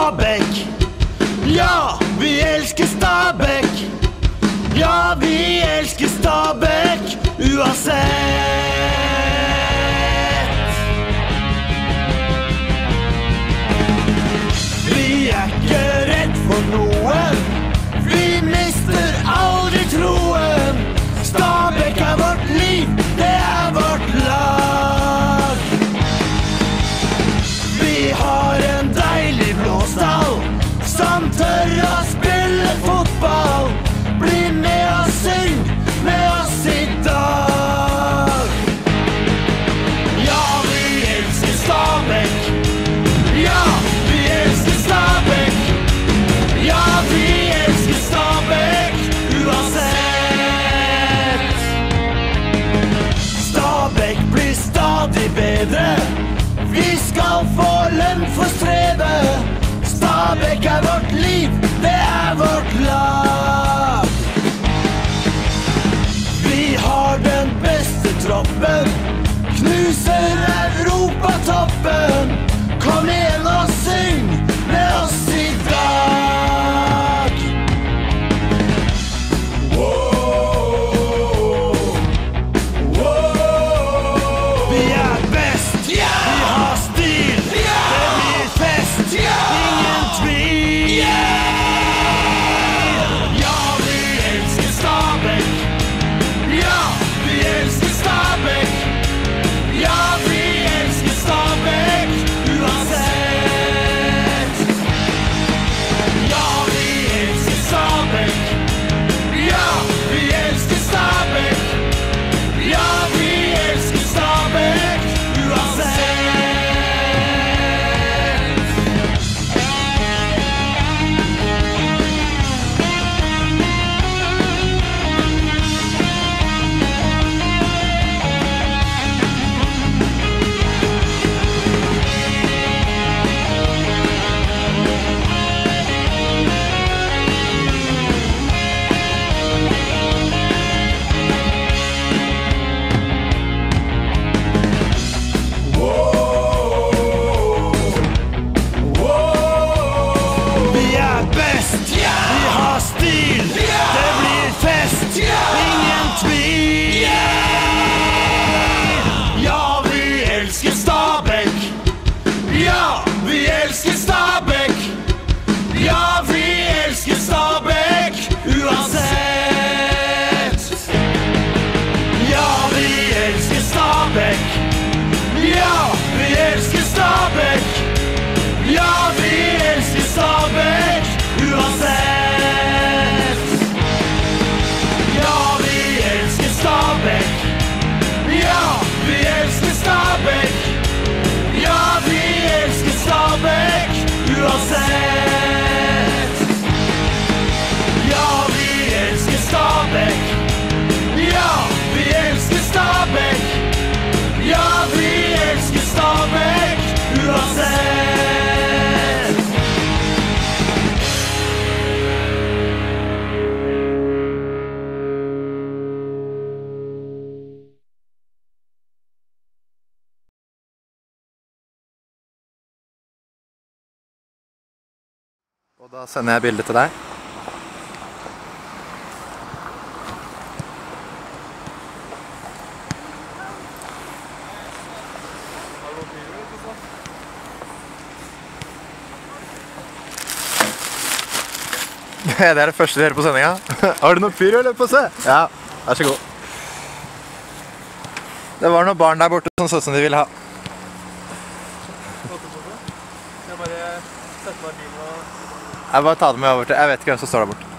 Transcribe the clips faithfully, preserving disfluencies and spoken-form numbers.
Stabæk. Ja, vi elsker Stabæk. Ja, vi elsker Stabæk uansett. Vi er ikke redd for noen. Vi mister aldri troen. Stabæk er vårt liv, det er vårt lag. Vi har en deilig blåstall som tør å spille fotball. Bli med og syng med oss i dag. Ja, vi elsker Stabæk. Ja, vi elsker Stabæk. Ja, vi elsker Stabæk uansett. Stabæk blir stadig bedre. Vi skal få lønn for strevet. Stabæk er vårt liv, det er vårt lag. Vi har den beste troppen, knuser Europatoppen. Kom igjen og syng med oss i dag. Wow, wow. Vi er best, vi har stil, det blir fest, ingen tvil. Ja, vi elsker Stabæk. Ja, vi elsker Stabæk. Ja, vi elsker Stabæk uansett. Ja, vi elsker Stabæk. Ja, vi elsker Stabæk. Ja, vi elsker Stabæk uansett. Vi er best, vi har stil, det blir fest, ingen tvil. Ja, vi elsker Stabæk. Ja, vi elsker Stabæk. Ja, vi elsker Stabæk uansett. Ja, vi elsker Stabæk. Ja, vi elsker Stabæk. Ja, vi elsker Stabæk uansett. Ja, vi elsker Stabæk. Ja, vi elsker Stabæk. Ja, vi elsker Stabæk uansett. Ja, vi elsker Stabæk. Ja, vi elsker Stabæk. Ja, vi elsker Stabæk uansett. Og da sender jeg bildet til deg. Det er det første vi hører på sendinga. Har du noe pyro eller på se? Ja, vær så god. Det var noen barn der borte som så ut som de ville ha. Jeg bare setter meg i bilen og... Jeg bare tar det med over til. Jeg vet ikke hvem som står der borte.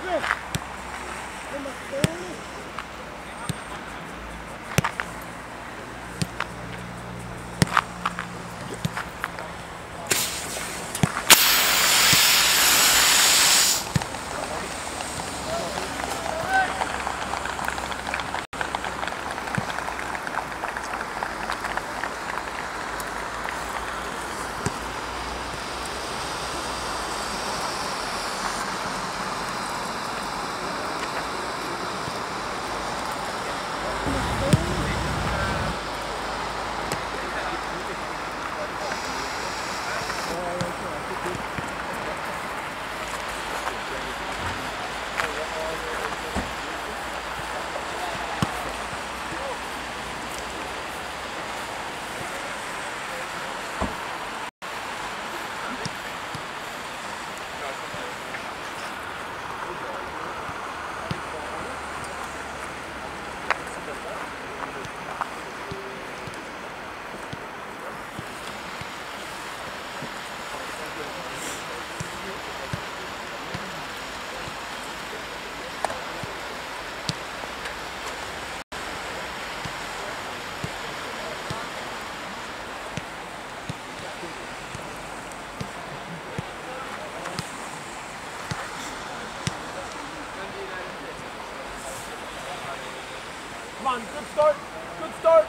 Come on, good start, good start.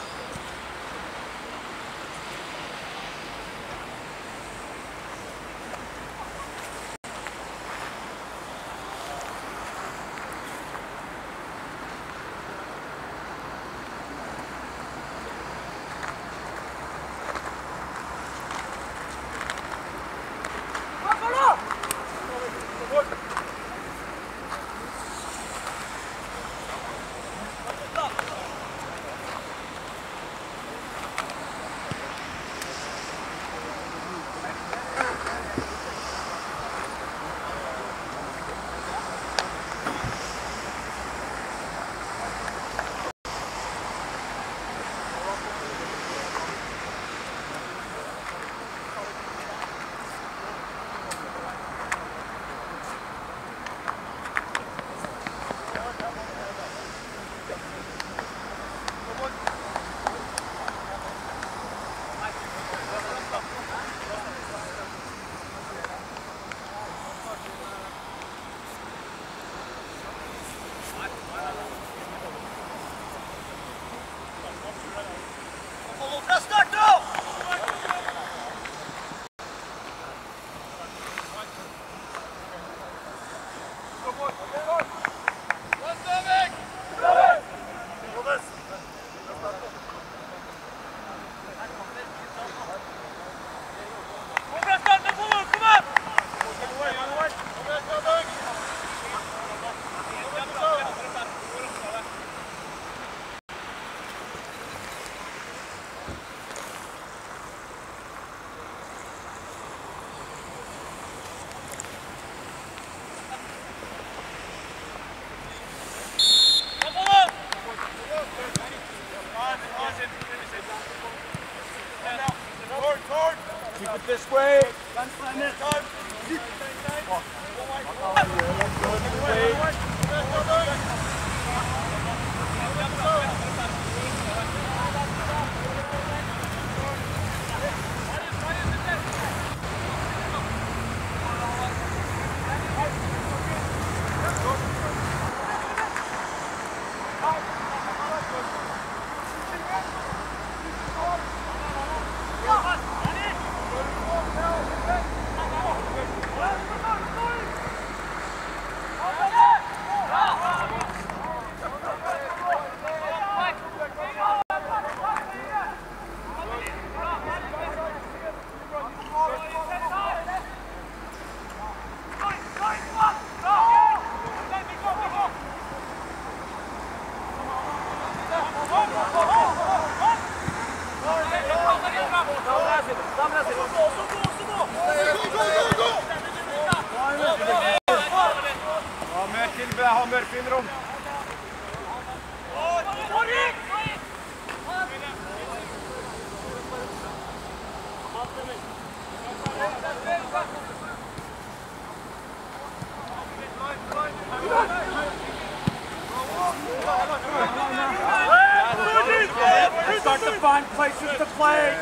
Keep it this way. Ha Mørkvin rom. Line, line. to find places to play.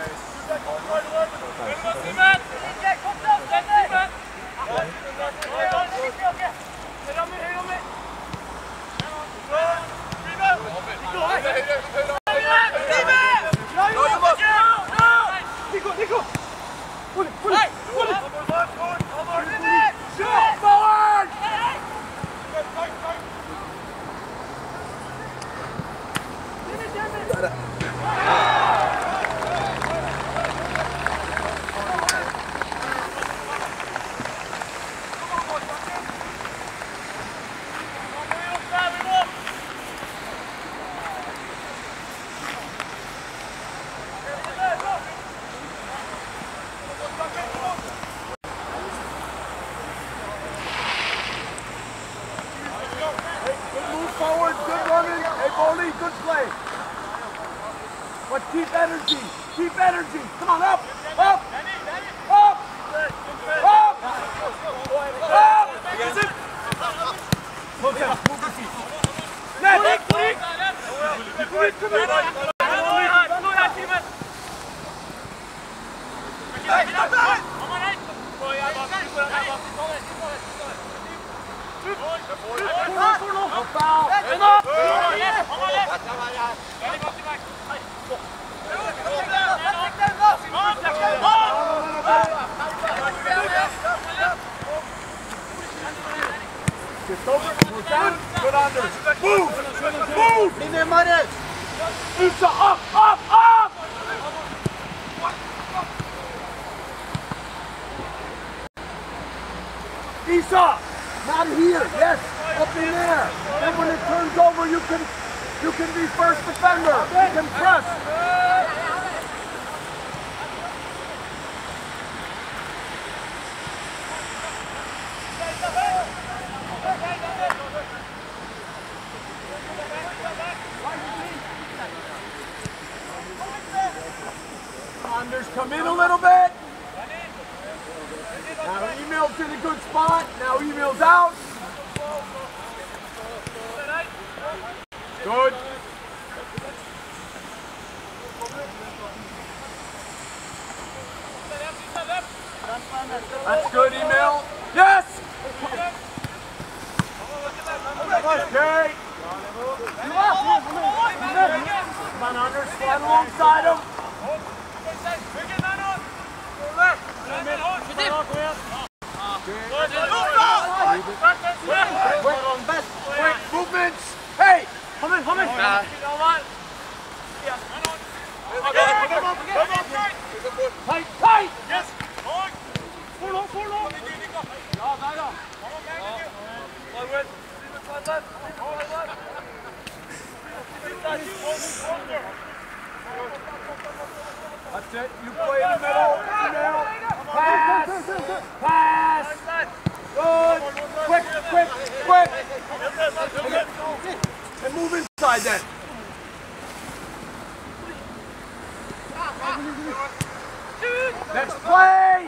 Forward, good running. Hey, Boley, good play. But keep energy. Keep energy. Come on, up, up, up, up, up. Move them, move your feet. Net. No foul. Just over. We're down. Good under. Move. Move. In there, Marez. Isa, up, up, up. Isa. Not here, yes, up in there. And when it turns over, you can you can be first defender. You can press. Anders, come in a little bit. Now email's in a good spot. Now email's out. Good. That's good, email. Yes! Okay. Come on, Anders, slide alongside him. Quick movements. Hey! Come in, come in. Tight, tight. Yes. Pull on, pull on. Ja, weiter. That's it. You play in the middle. Email. Pass. Pass. Good. Quick, quick, quick. And move inside then. Next play.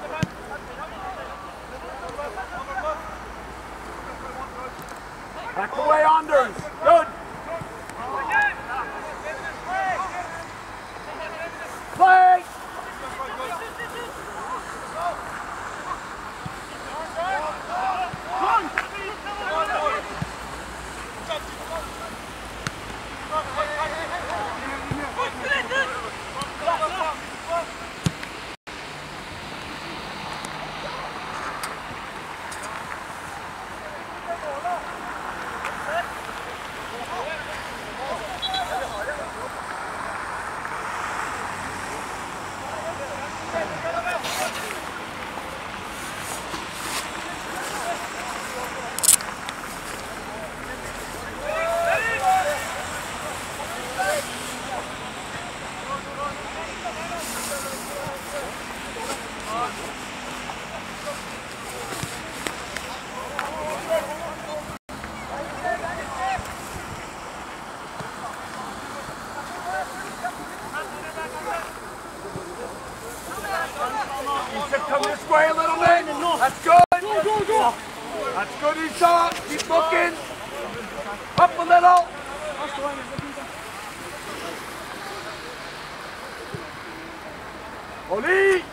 Back away, Anders. Good. Play. Come this way a little bit. That's good. Go, go, go. That's good, Esau. Keep looking. Up a little. Oli!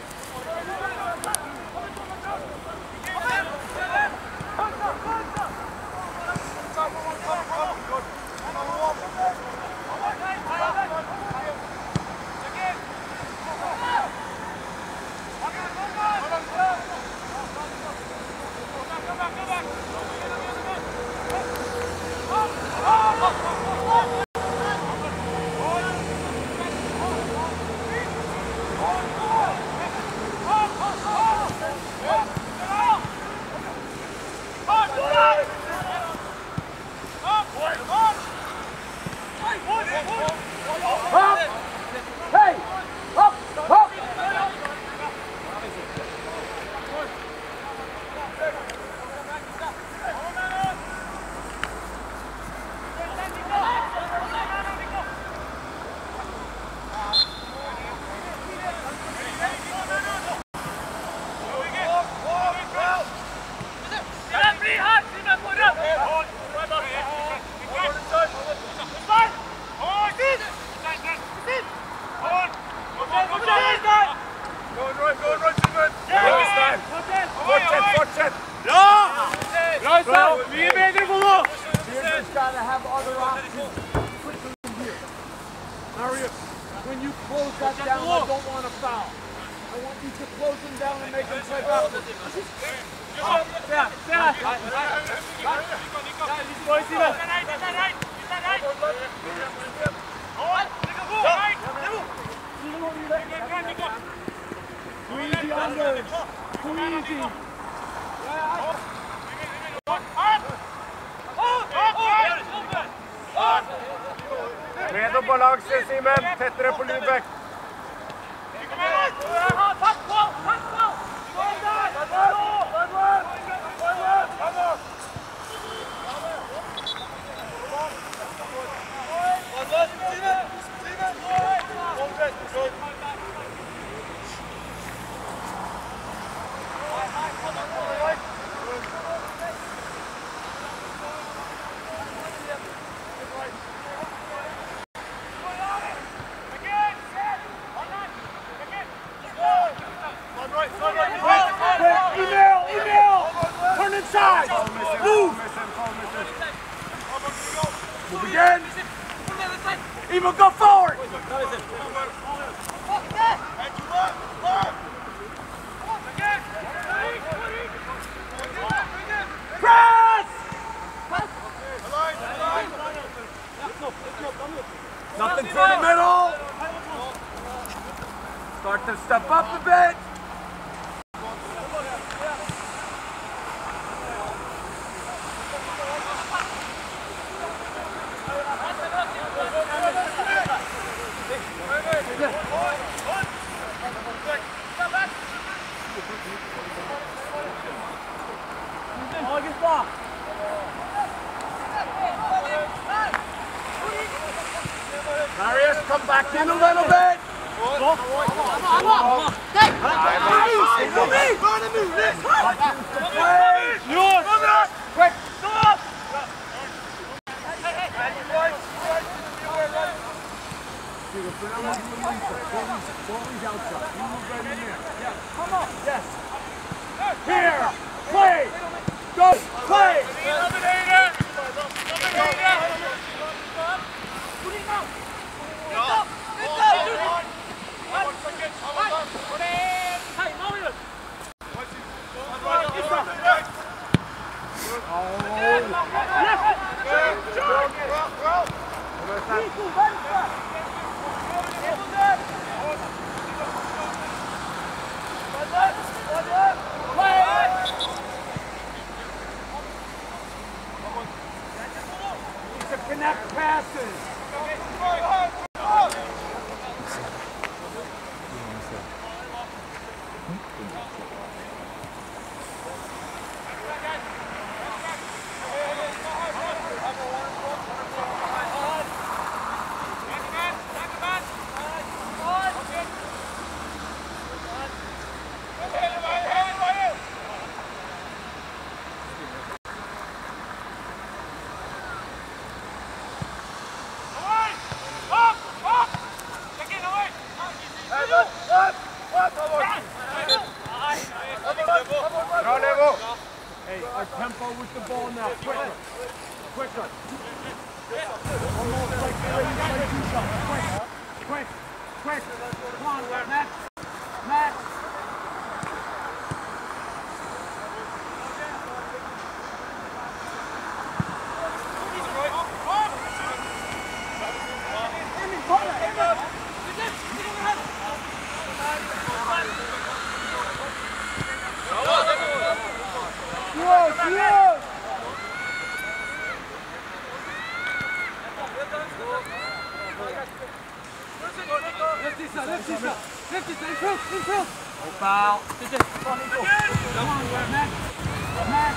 Marius, when you close that down, I don't want a foul. I want you to close them down and make them play basketball. Yeah, yeah. Too easy under. Too easy. Redo balansen, Simen. Tettere på Lybæk. Email, email! Turn inside! Move! Move again! Emo, go forward! Press! Nothing for the middle! Start to step up a bit! Marius, come back in a little bit. Quick, stop! Come on, yes. Here, play, go, play. Connect passes. Up! Quicker. Almost like ready to play two shots. Quick. Quick. Quick. Come on, Matt. Matt. Yes, yes. Lift this up, lift this up. Lift this up, improve, improve. No foul. Come on, Matt. Matt.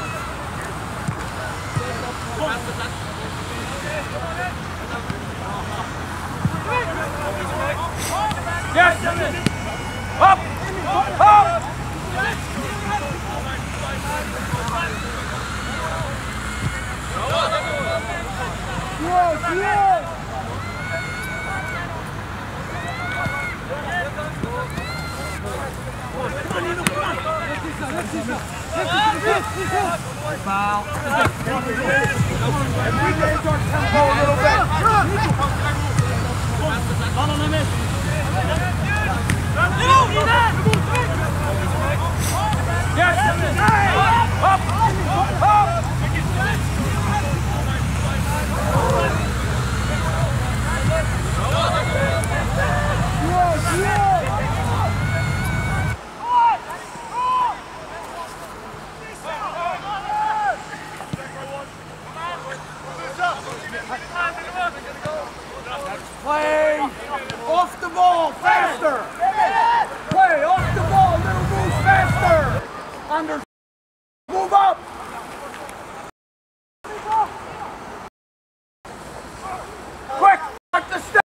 Yes. Up. Up. Yes, yes. Foul. And we raise our tempo a little bit. Ball on the miss. Yes. Up. Up. Yes, yes. Play off the ball faster. Play off the ball, little moves faster. Under. Move up. Quick, start the step.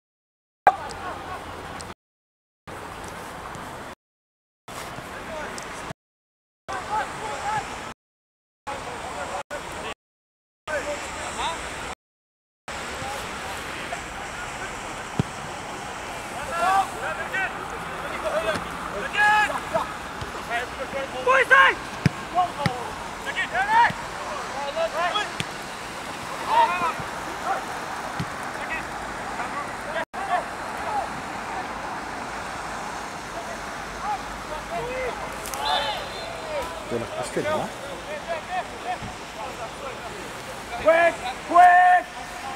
Quick, quick!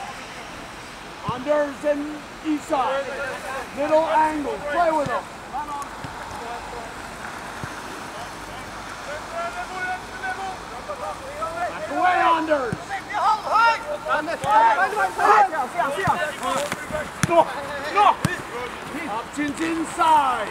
Unders and east side. Middle angle. Play with them. Back away, Unders. No, no. Options inside.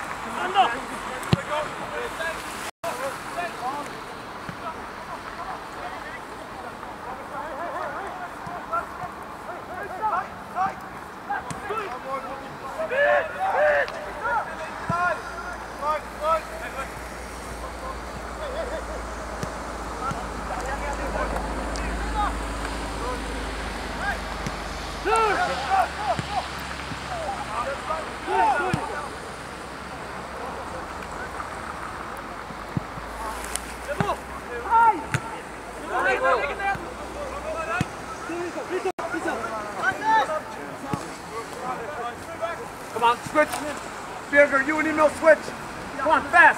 Come on, switch. Bigger, you and Emil switch. Come on, fast.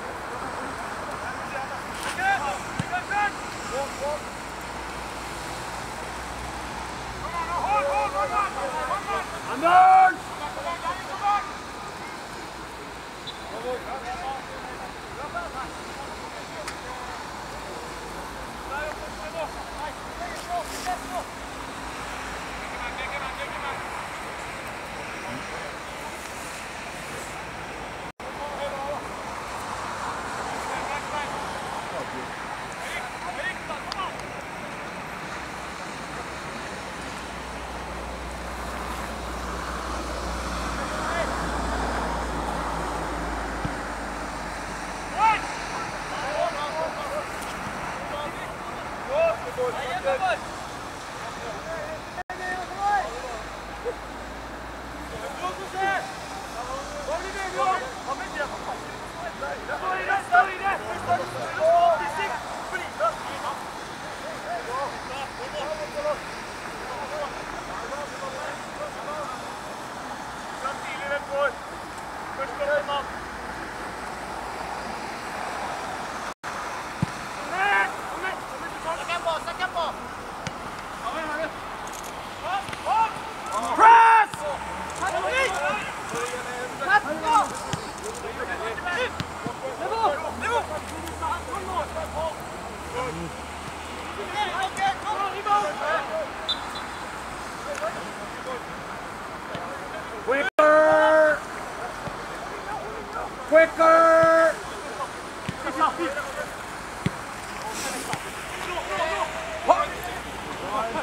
Under.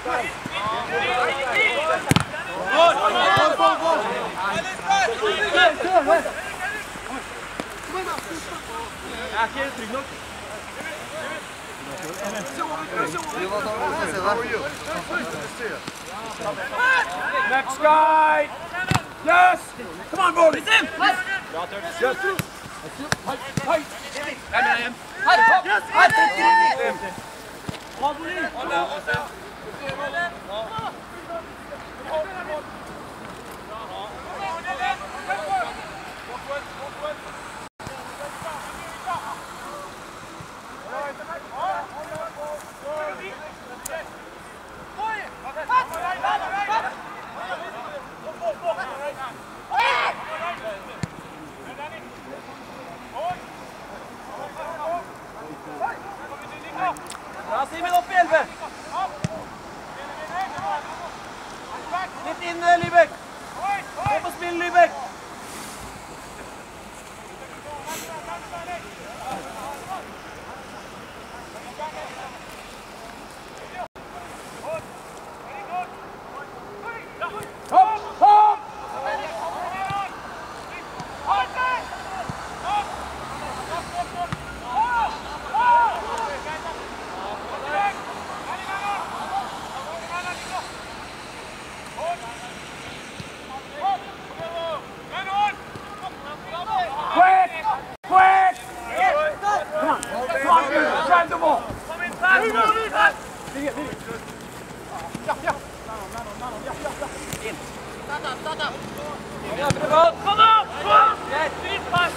Next guy! Yes! Come on, Bodie! Yes! Yes! Fight! Bra, Simen, opp i elve! Litt inn, Lybekk! Gå på spill, Lybekk! Hopp! Hopp! Quick! Quick! Come on! Come on, dude! Drive the ball! Kom opp! Greit, pass!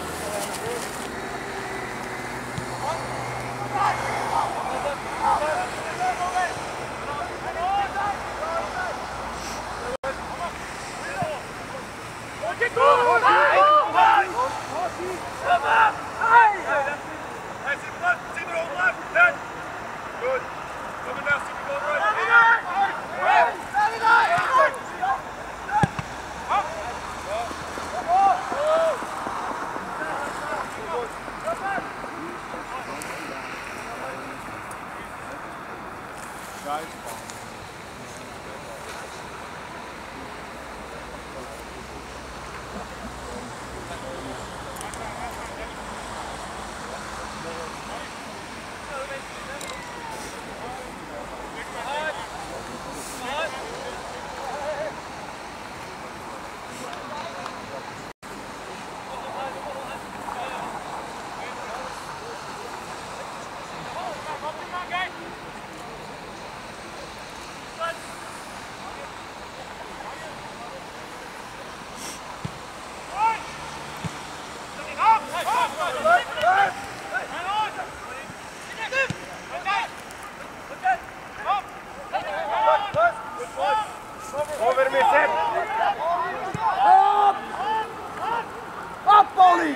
Over mitten! Up! Up, Bodie!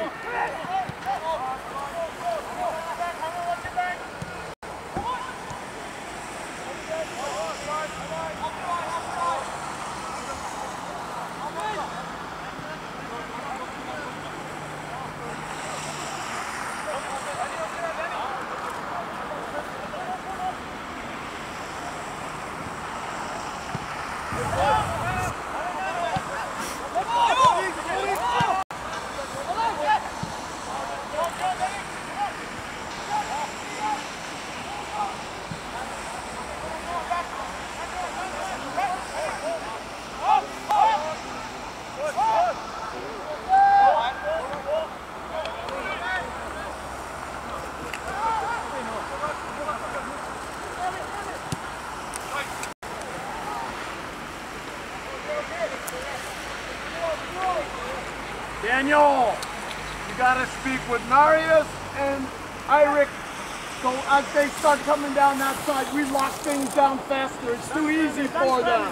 Daniel, you gotta speak with Marius and Eirik. So as they start coming down that side, we lock things down faster. It's too easy for them.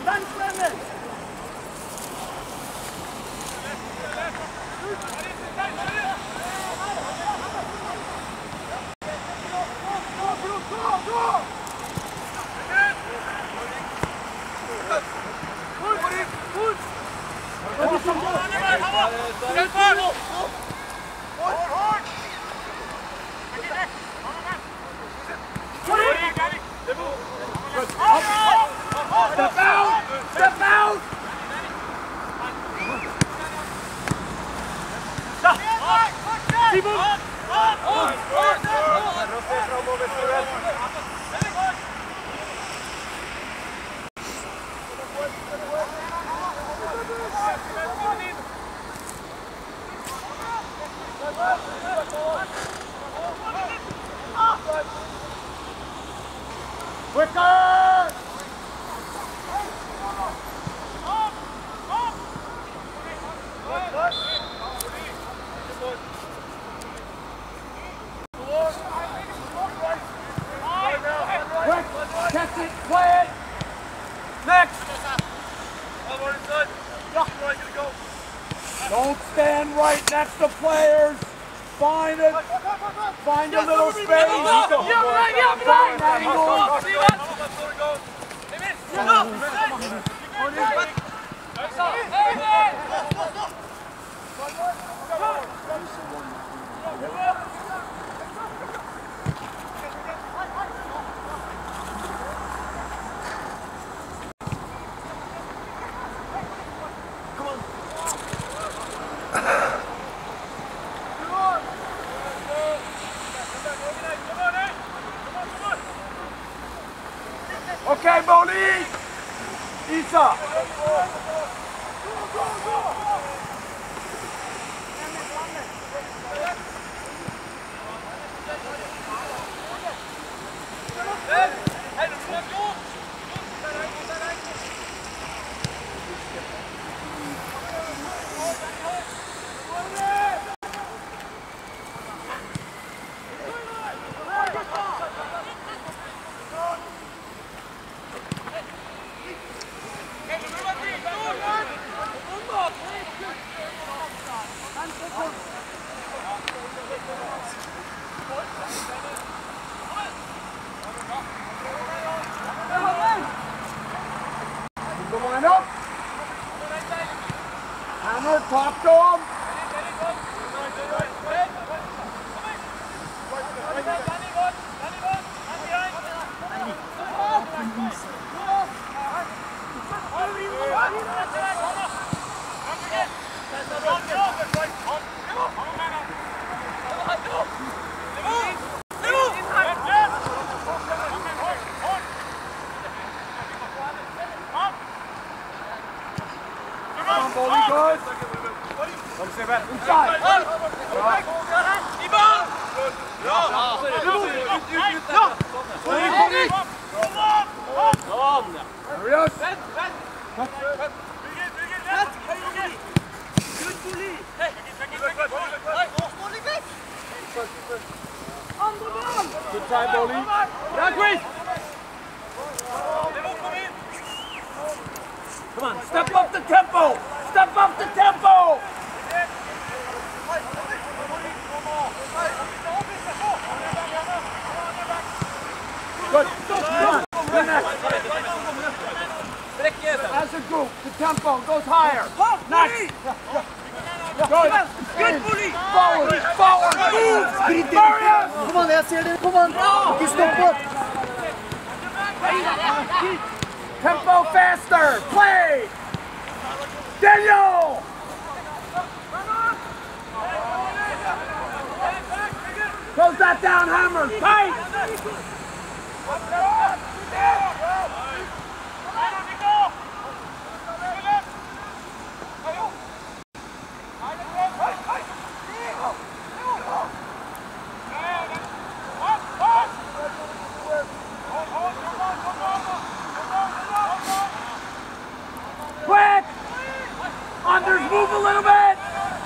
Up, up, up. Step out! Quicker! Quick! Catch it! Play it! Next! Don't stand right next to players! Find it! Find a little space! Find angle! Okay, Monique! Isa! Line up. Hammer, top to him. Bowling good. Inside. Good try, Bowling. Come on, step up the tempo! Step up the tempo! Good. Come on. Good next. As a group, the tempo goes higher. Next. Good. Good, bully. Forward. Forward. Move. Marius. Kom an, jeg ser dere. Kom an. Ikke stopp opp. Tempo faster. Play. Daniel. Close that down, Hammer. Tight. Quick! Unders, move a little bit!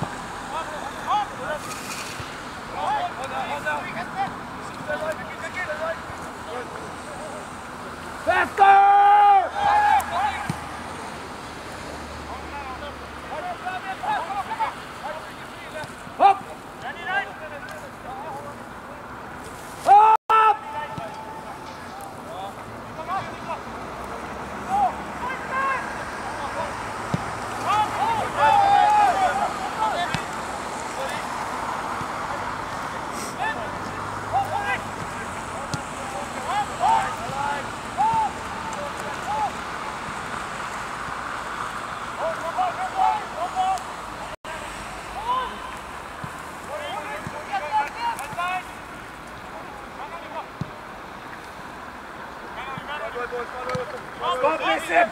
Faster! Up! Up! Press him!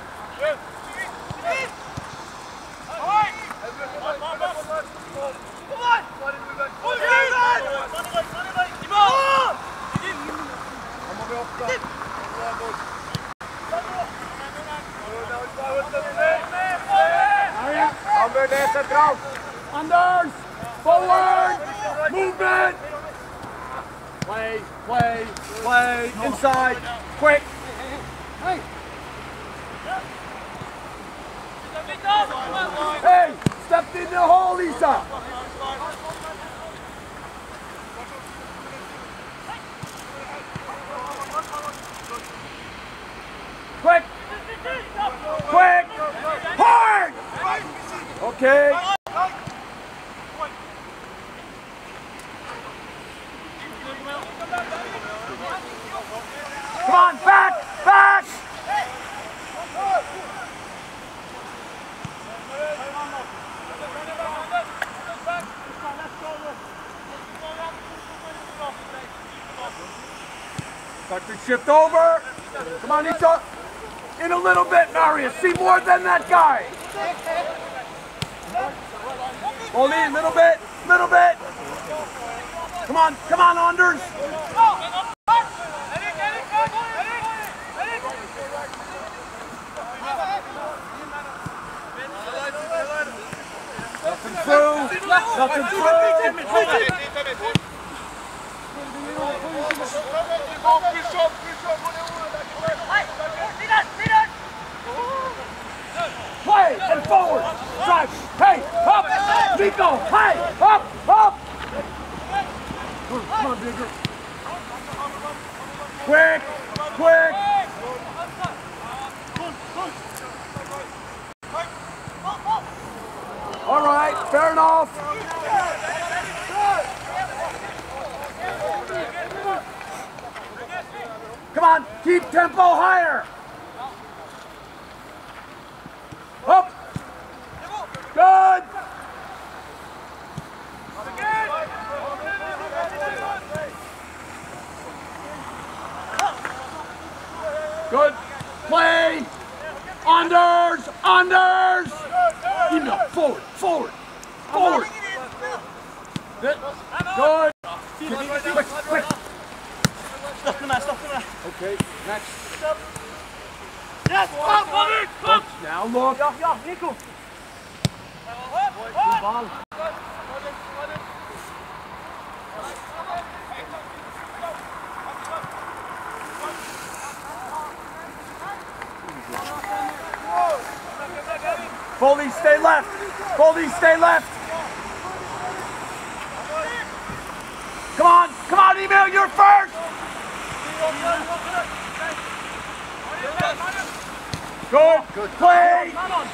Anders! Forward! Movement! Play, play, play, inside, quick! Hey! Hey! Stepped in the hole, Lisa! Quick! Quick! Hard! Okay. Come on, back! Back! Start to shift over. Come on, Lisa. In a little bit, Marius. See more than that guy. Hold in, little bit, little bit. Come on, come on, Anders. Nothing through. Nothing through. Play and forward. Drive. Hey, up. Nico. Hey, up, up. Come on, Bigger. Quick, quick. All right, fair enough. Come on, keep tempo higher. Up. Good. Good. Play. Unders. Unders. Email. Forward. Forward. Forward. Good. Good. Quick. Quick. Stop him there, stop him there. Okay, next. Yes, come, come, come. Now look. Ja, ja, Nico. Good ball. Foley, stay left. Foley, stay left. Come on, come on, Emil, you're first. Good, good. Play.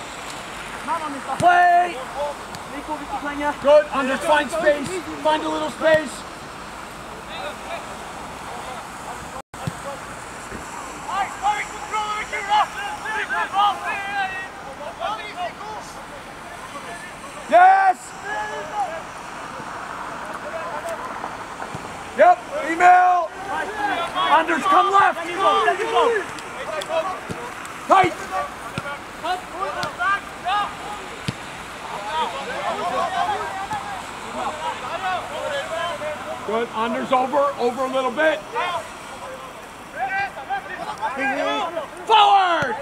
Play. Good, Anders, find space. Find a little space. Yes! Yep, Emil! Anders, come left! Tight! Good, Anders over, over a little bit. Forward!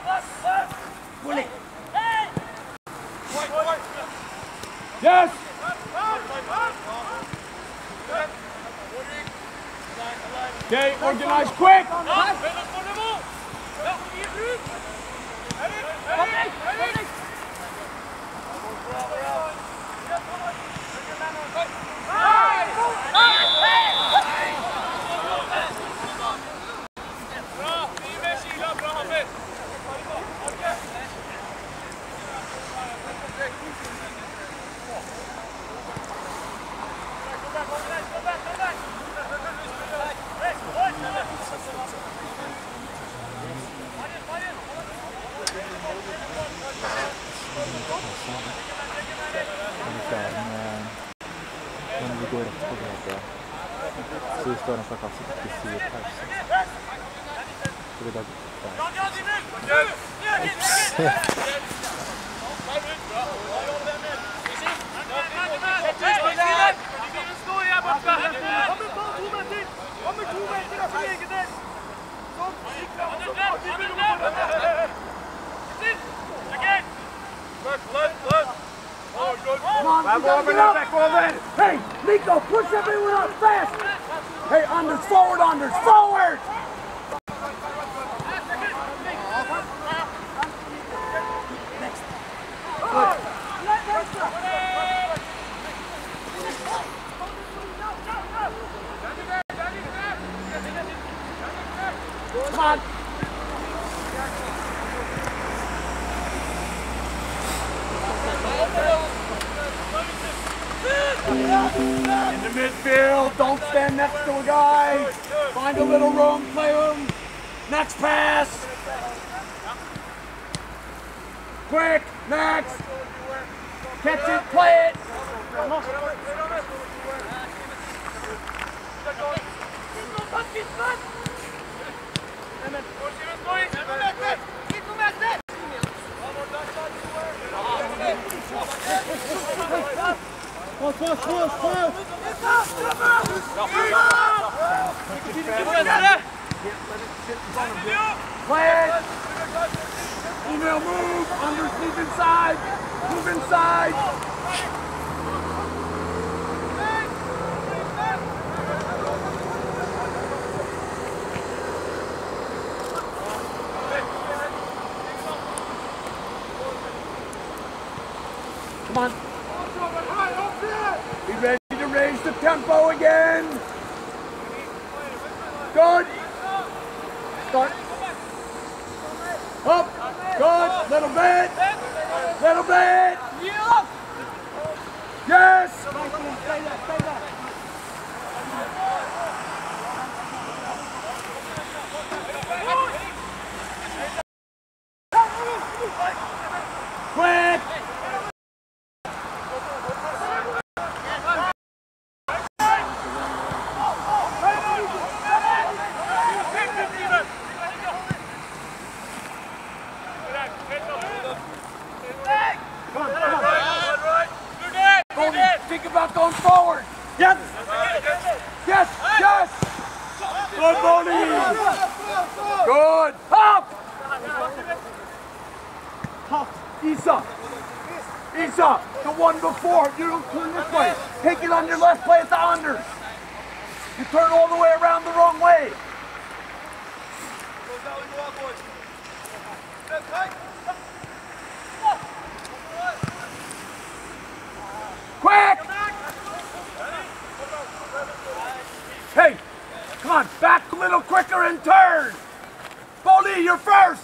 Yes! Okay, organize quick! Men vi går rätt på vägen. Så vi står den på kasset och vi ser pausen. Så det är Come on, over, back over. Hey, Nico, push everyone up fast. Hey, unders, forward, unders, forward. Come on. In the midfield, don't stand next to a guy. Find a little room, play room. Next pass. Quick, next. Catch it, play it. Close, close, close, close. Play it. Email move. Unders move inside. Move inside. Come on. Be ready to raise the tempo again. Good. Start. Up. Good. Little bit. Little bit. Yes. Quick. Think about going forward. Yes. Yes. Yes. Good, Bodie. Good. Up. Up. Isa. Isa. The one before. You don't turn this way. Take it on your left. Play at the under. You turn all the way around the wrong way. Quick! Hey, come on, back a little quicker and turn. Bodie, you're first.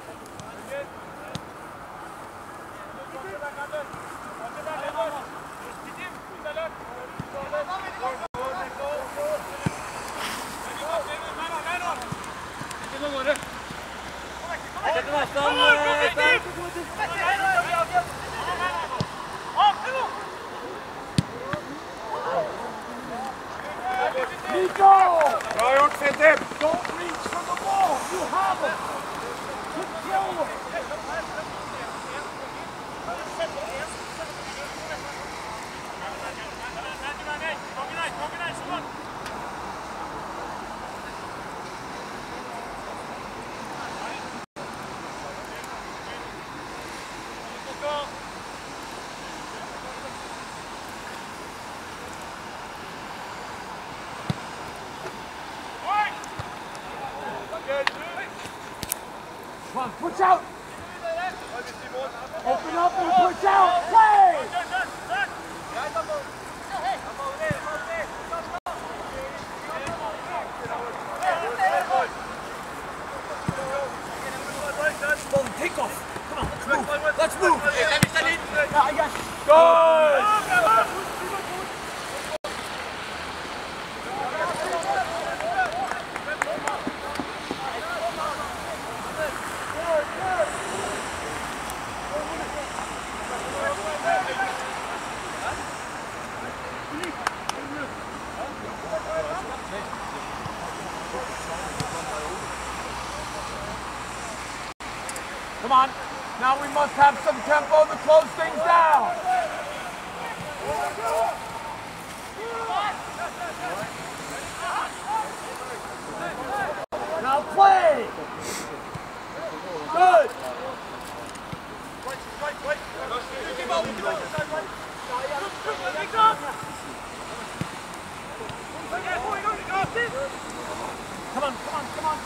Nico! Bra gjort, Filip! Don't reach for the ball. You have it. Control it. Come on, push out! Open up and push out! Play! Ball, take off! Come on, let's move! Let's move! Yeah, I got you. Good! Come on. Now we must have some tempo to close things down. Now play. Good. Come on, come on, come on.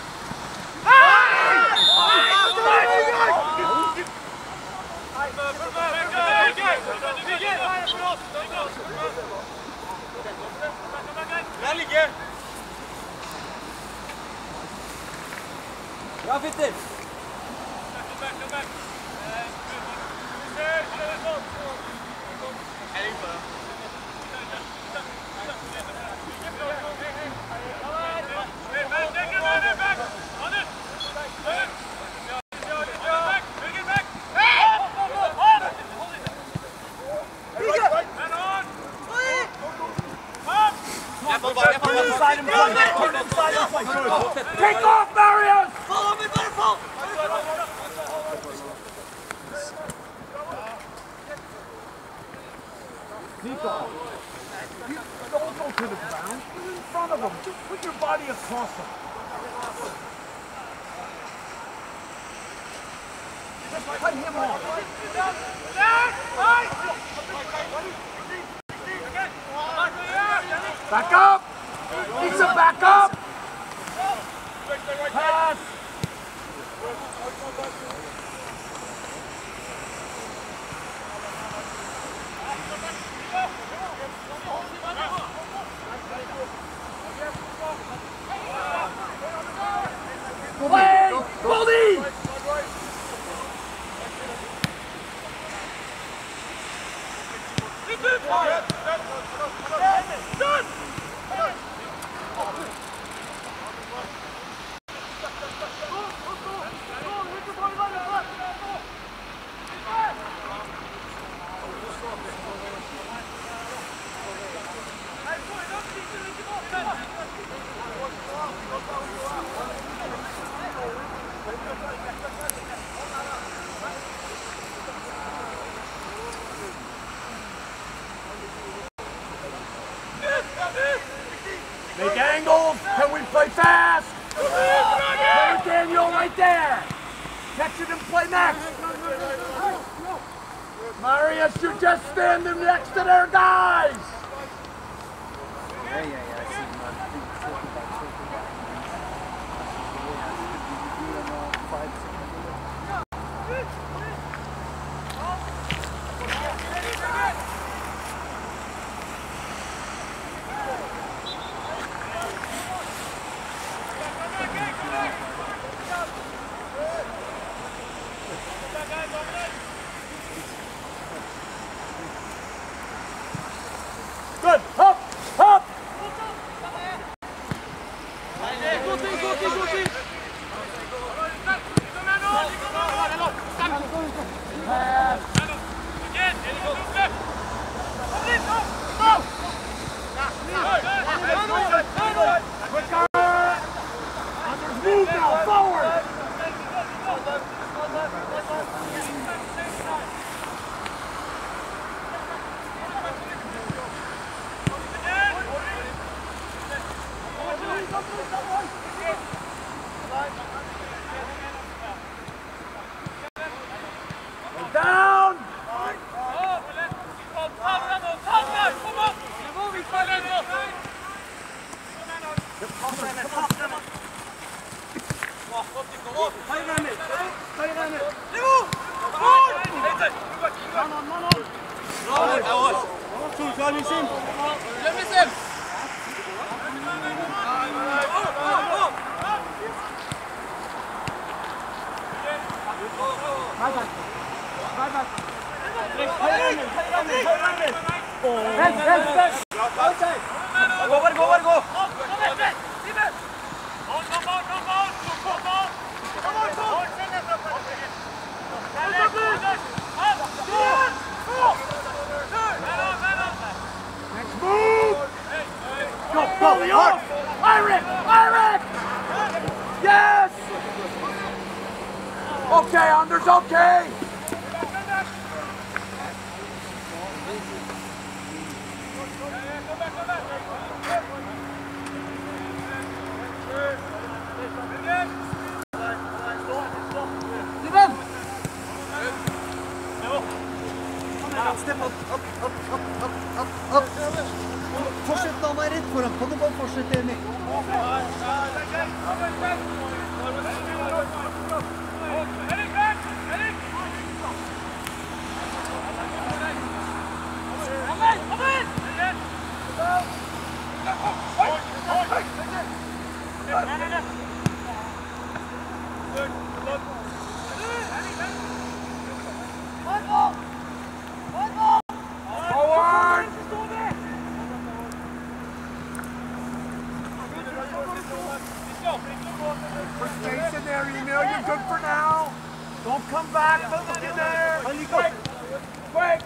Där ligger! Bra Fitter! Take off, Marius! Follow me, Butterfall! Nico, you don't go to the ground. You're in front of him. Just put your body across him. Just cut him off. Back up! Lisa, back up! Pass! Play! Goldie! Make angles. Can we play fast? Play with Daniel right there. Catch it and play next. Marius, you're just standing next to their guys. Yeah, yeah, yeah. I see him. I think talking about talking about Good. Up, up. Move now, forward. Down! Gå, bare gå, bare gå! Next move! Go, go, Leon! Iron! Iron! Yes! Okay, Anders, okay! Step up, up, up, up, up, up, up. Fortsett nå, meg rett foran. Kan du bare fortsette, Emil? Don't come back, but look in there! Quick! Quick!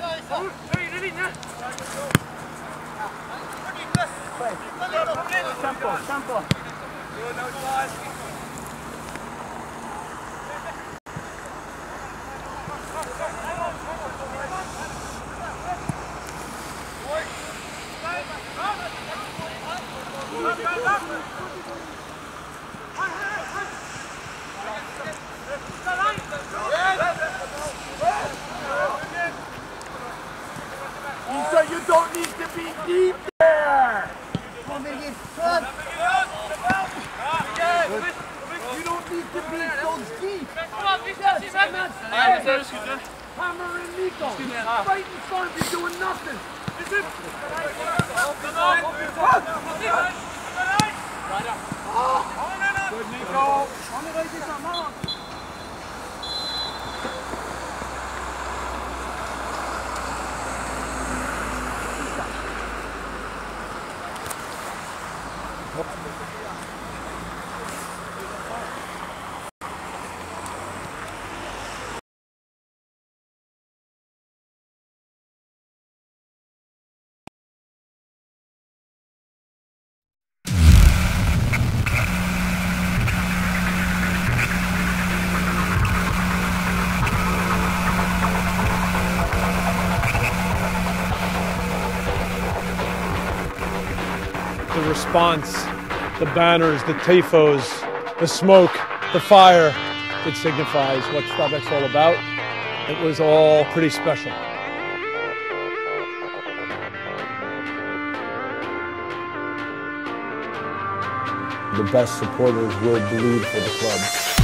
Tempo, tempo! Lisa, you don't need to be deep there! Come on, Birgit. Come on. You don't need to be so deep! Hammer and Nico! Right in front, you're doing nothing! Good, Nico! The response, the banners, the tifos, the smoke, the fire, it signifies what Stabæk's all about. It was all pretty special. The best supporters will bleed for the club.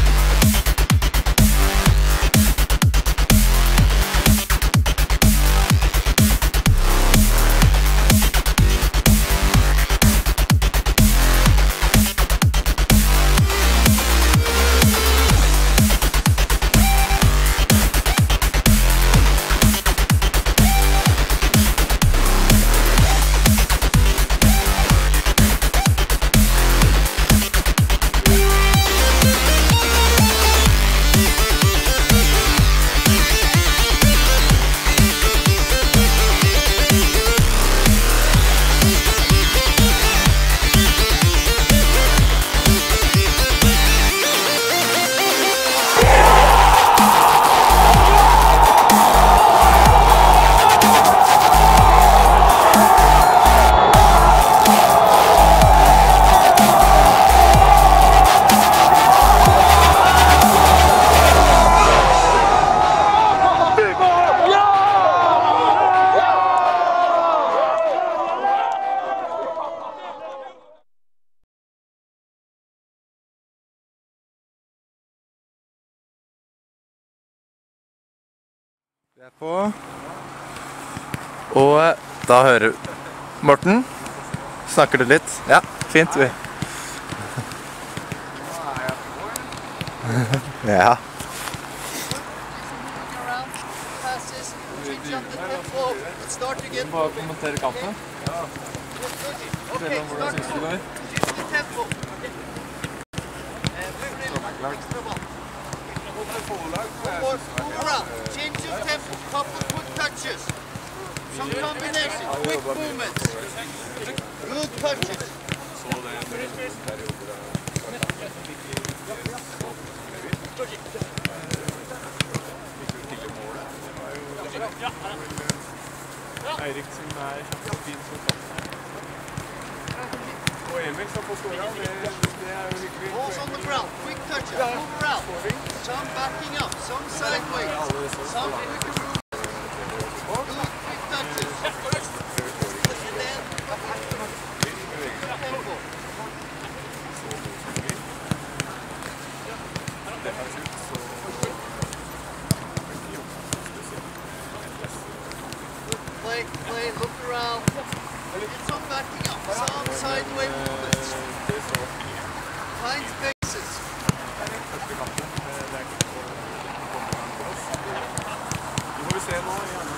Vi er på, og da hører Morten, snakker du litt? Ja, fint vi. Ja. Bare kommentere kampen. Fortell om hvordan synes du det går. Change your tempo, couple quick touches. Some combination, quick movements. Good touches. Eirik som er fin som fast. Og Emil som får skåret, det, det er jo hyggelig. Balls on the ground, quick touches, move around. Some backing up, some sideways, some quick move. Good quick touches. And then tempo. Play, play, look around. Get some backing up, some sideways movements. Find spaces. Vi får se nå igjen.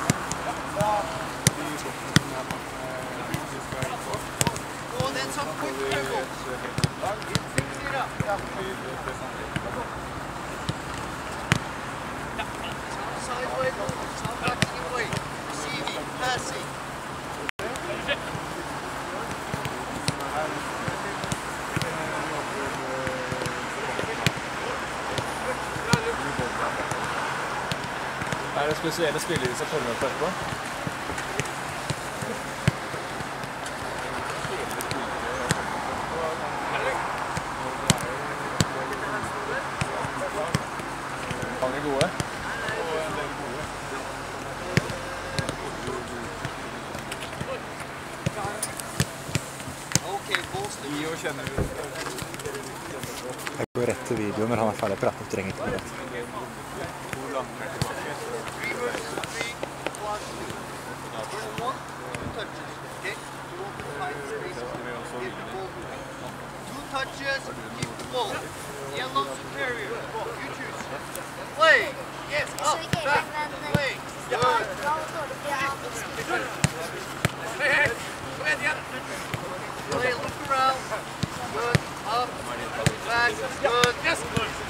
Go and then some quick dribbles. Fix it up. Some sideways movements, some backing away. Receiving, passing. Er det spesielle spillere som kommer opp etterpå? Mange gode. Gio kjenner vi. Jeg går rett til video når han er ferdig å prate og trenger ikke det. Hvor langt er tilbake? Two touches, keep the ball. Yellow superior. You choose. Play. Yes, up, back. Play. Good. Play, look around. Good. Up, back. Good. Yes.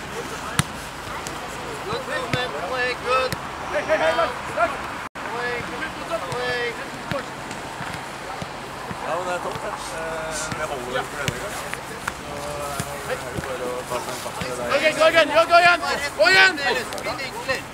Good movement. Play. Good. Play. Play. Ja, men det er topp. Jeg holder for denne gang. Så er det bare å ta seg en kaffe der. Gå igjen, gå igjen, gå igjen! Gå igjen! Gå igjen!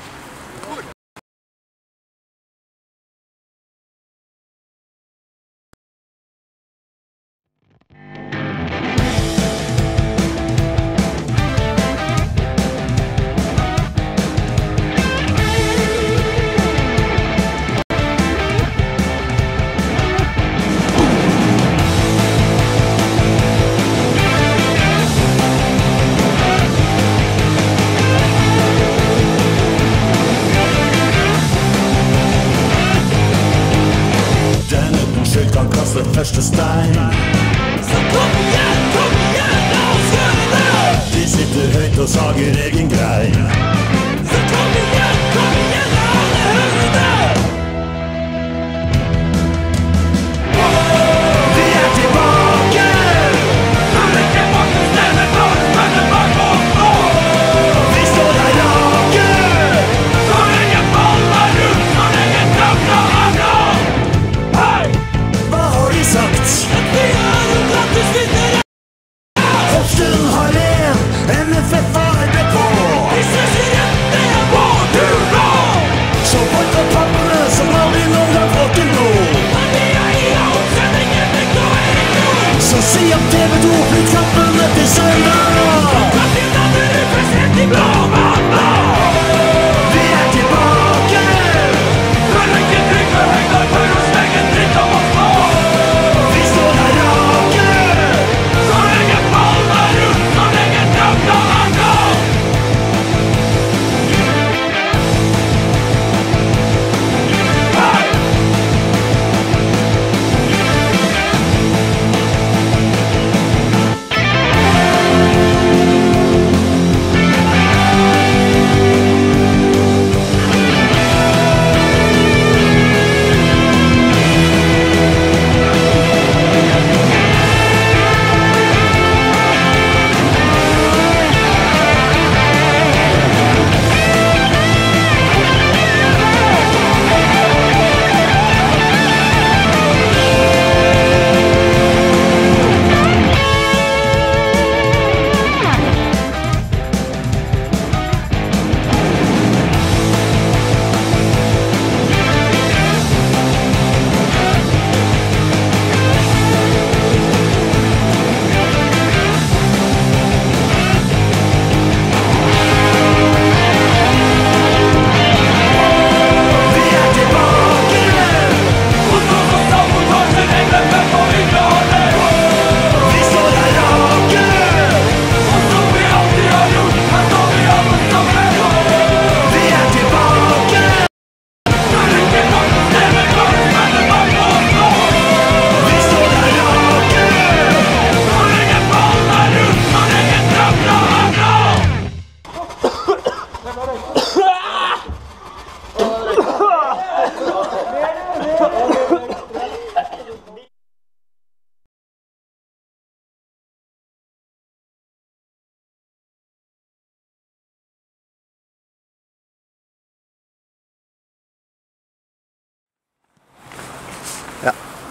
Ja.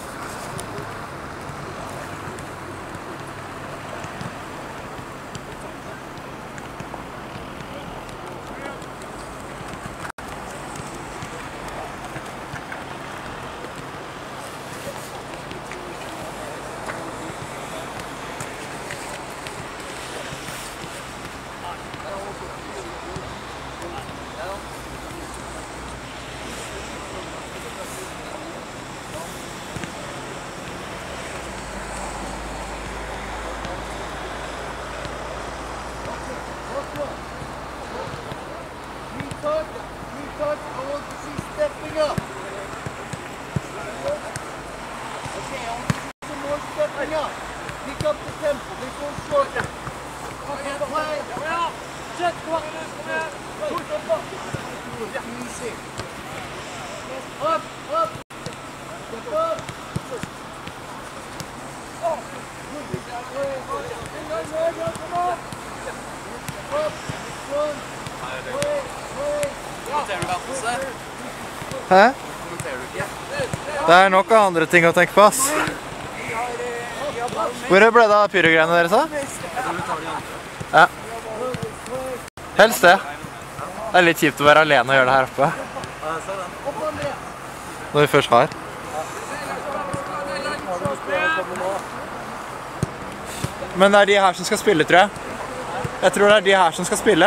Retouch, retouch, I want to see stepping up. Okay, I want to see some more stepping up. Pick up the tempo, they go shorter. Okay, play. Set, come on. Push up, up. Easy. Up, up. Step up. Oh, good. Play. Come on. Up, one. Hæ? Det er nok andre ting å tenke på, ass. Hvor ble det av pyrogreiene dere sa? Ja. Helst det. Det er litt kjipt å være alene og gjøre det her oppe. Når vi først har. Men det er de her som skal spille, tror jeg. Jeg tror det er de her som skal spille.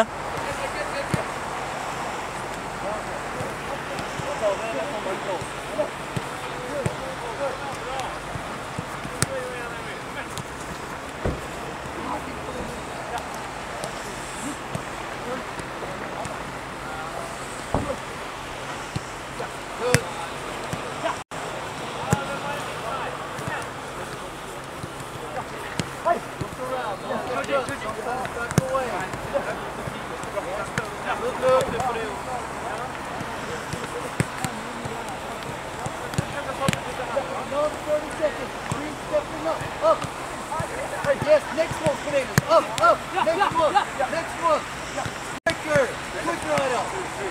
Yes, next one, Cornelius. Up, up. Next one. Next one. Quicker. Quicker right up.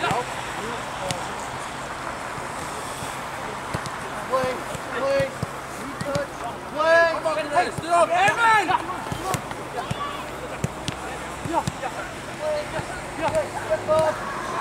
Play, play. Retouch. Play. Hey, stop. Amen. Yeah. Yeah. Step up.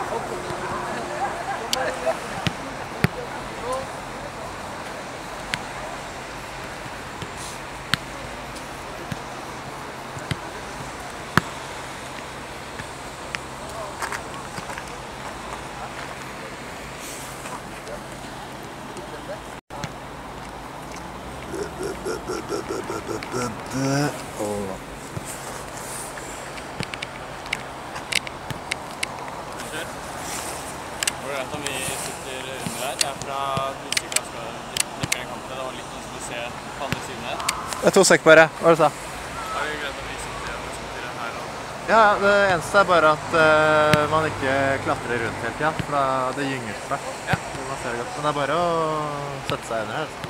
Det er to sekk bare. Hva er det du sa? Er det greit å vise til at vi skal til her? Ja, det eneste er bare at uh, man ikke klatrer rundt hele tiden, for da det gynger seg. Ja. Man ser det godt. Men det er bare å sette seg under her.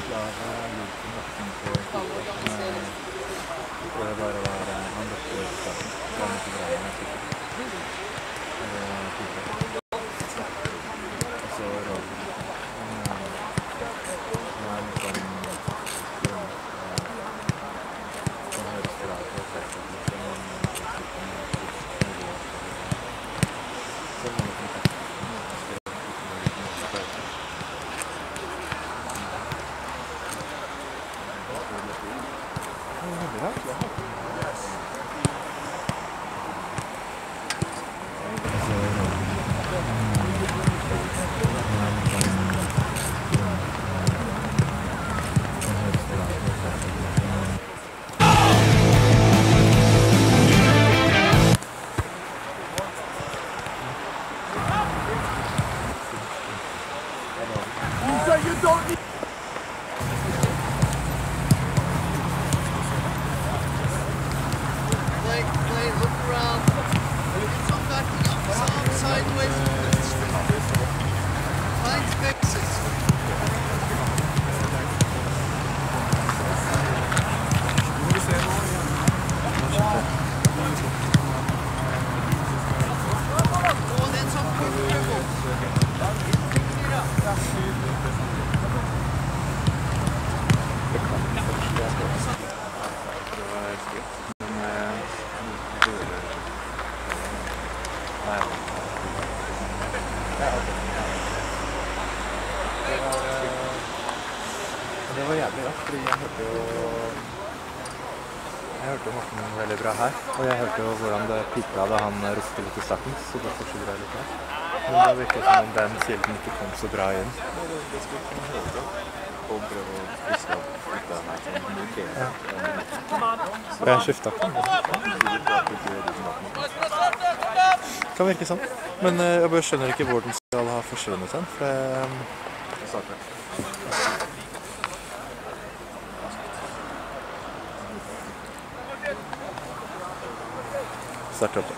Det var jævlig rart, fordi jeg hørte jo Jeg hørte jo Morten veldig bra her, og jeg hørte jo hvordan det pipla da han ropte litt i starten, så det forstod jeg litt her. Men det virker som om den kilden ikke kom så bra inn. Det skal ikke man høre og prøve å spisse opp litt der her som kommunikerer. Ja. Og jeg skiftet ikke. Kan virke sånn. Men jeg bare skjønner ikke hvor den skal ha forsvunnet sen, for det starter. Starter opp da.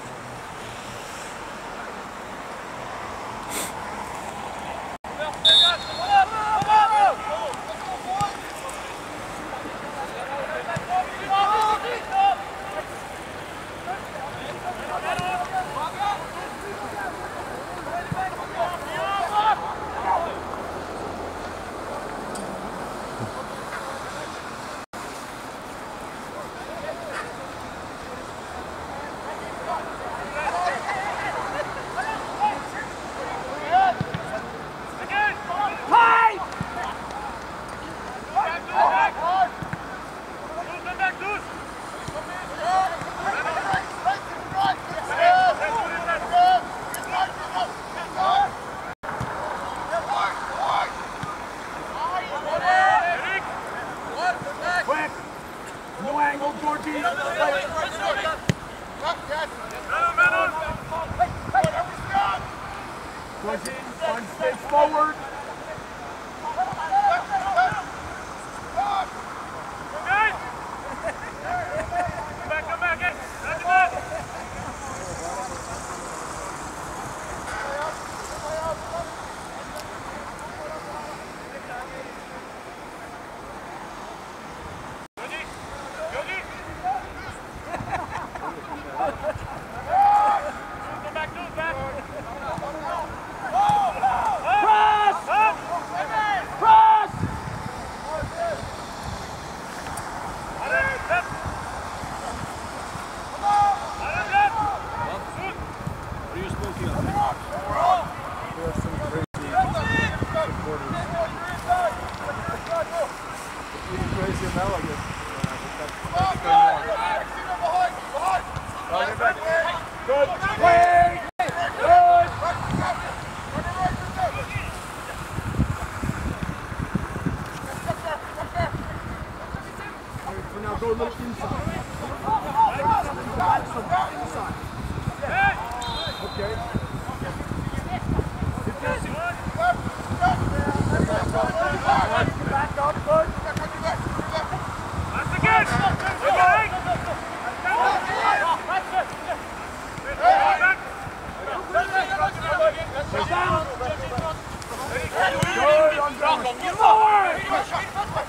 Good, on going. Forward!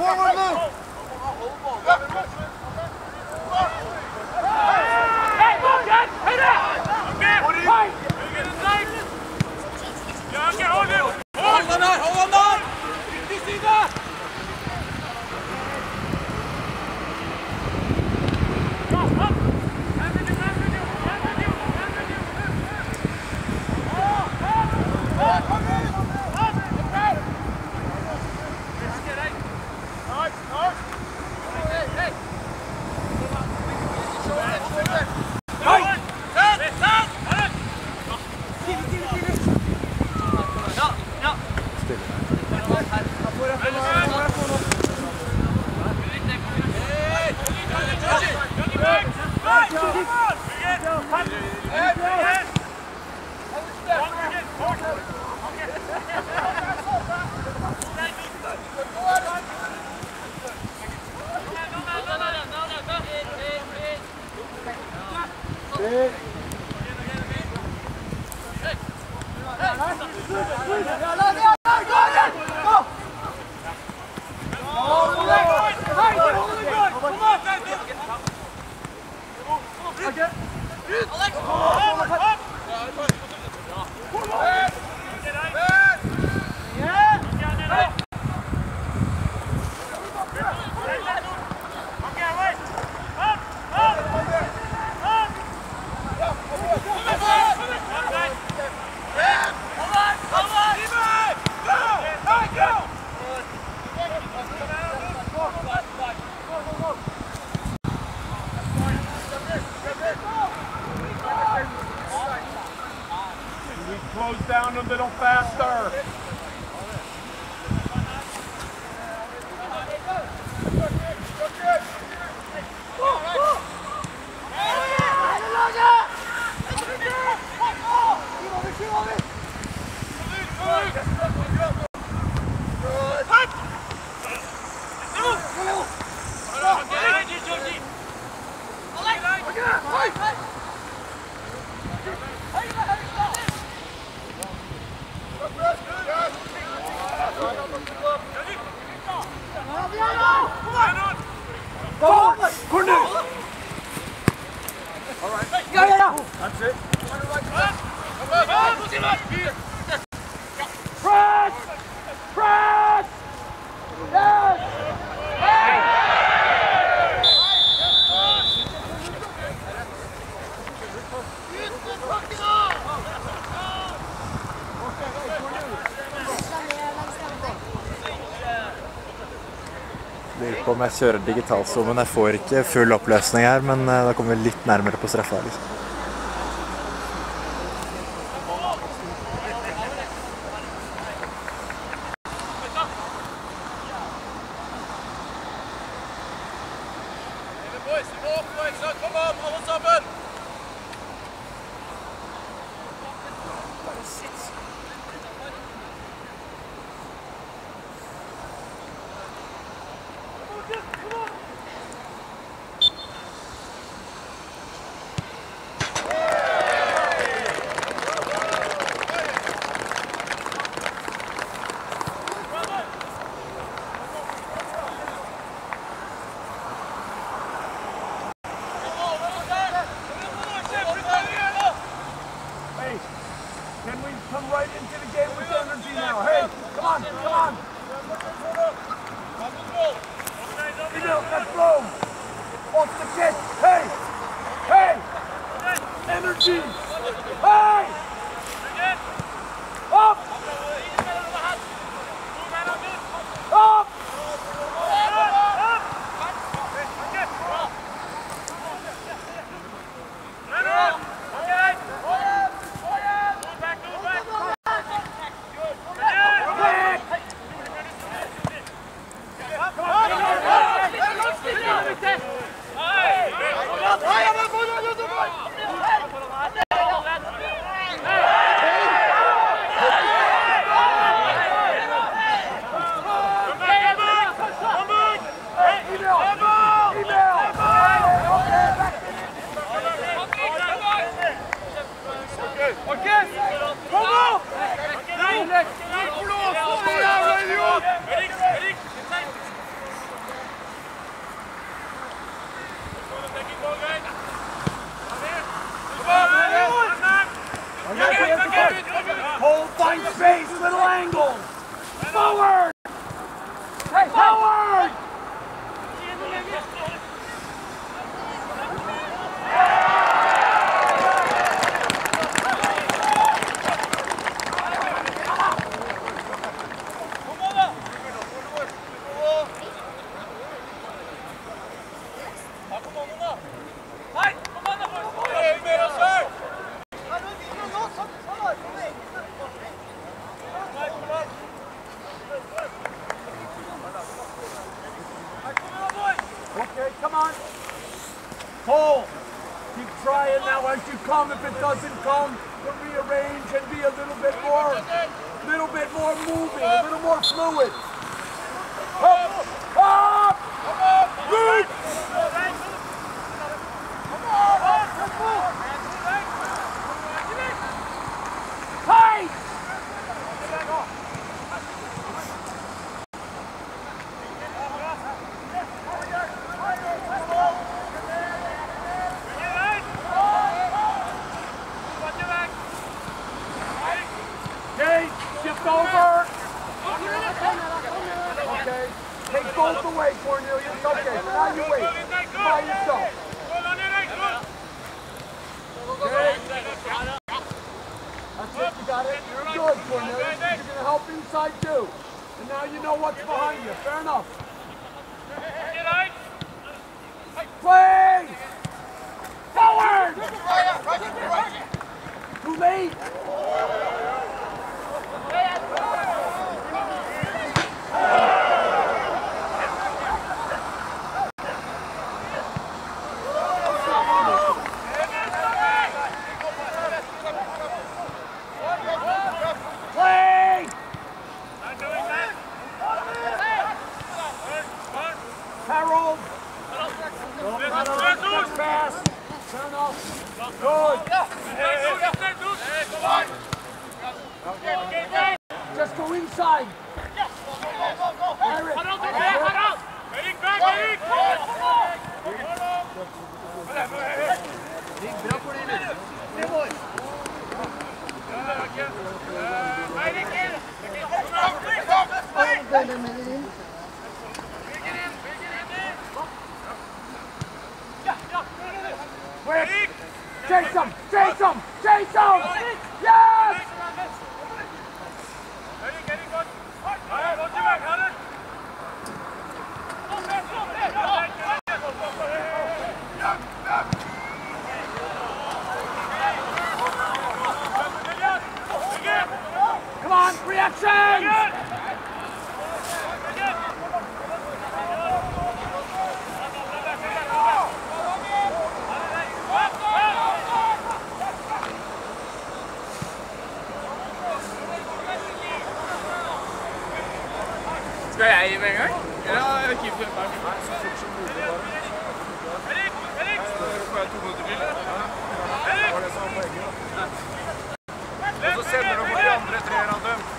Close down a little faster. That's it. Press! Press! Yes! Lurer på om jeg kjører digitalzoomen. Jeg får ikke full oppløsning her, men da kommer vi litt nærmere på straffa. Liksom. Can we come right into the game with energy now? Hey, come on, come on. Emil, let's go. Off the kick. Hey, hey. Energy. Hey. Up. Up. Hey! Okay, come on. Cole, keep trying now as you come. If it doesn't come, to rearrange and be a little bit more, little bit more moving, a little more fluid. Up, up, good. Tight. Okay, shift over. Okay, take both away, Cornelius. Okay, now you wait. By yourself. Okay. That's it, you got it. You're good, Cornelius. You're going to help inside too. And now you know what's behind you. Fair enough. Play! Forward! Too late! Play! Harold! Pass! Turn off! Good! Just go inside! Eric! Quick! Chase him! Chase him! Chase him! Yes! Come on, reaction! Skal jeg gi med en gang? Eller keeper den bak? Erik! Erik! Får jeg to minutter til, eller? Erik! Var det som var poenget, da? Og så sender du for de andre treerne av dem.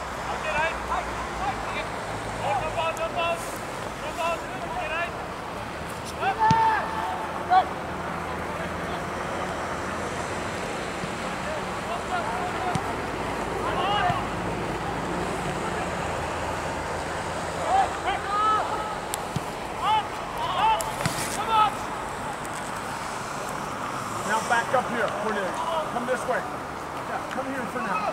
Now back up here, Cornelius. Come this way. Yeah, come here for now.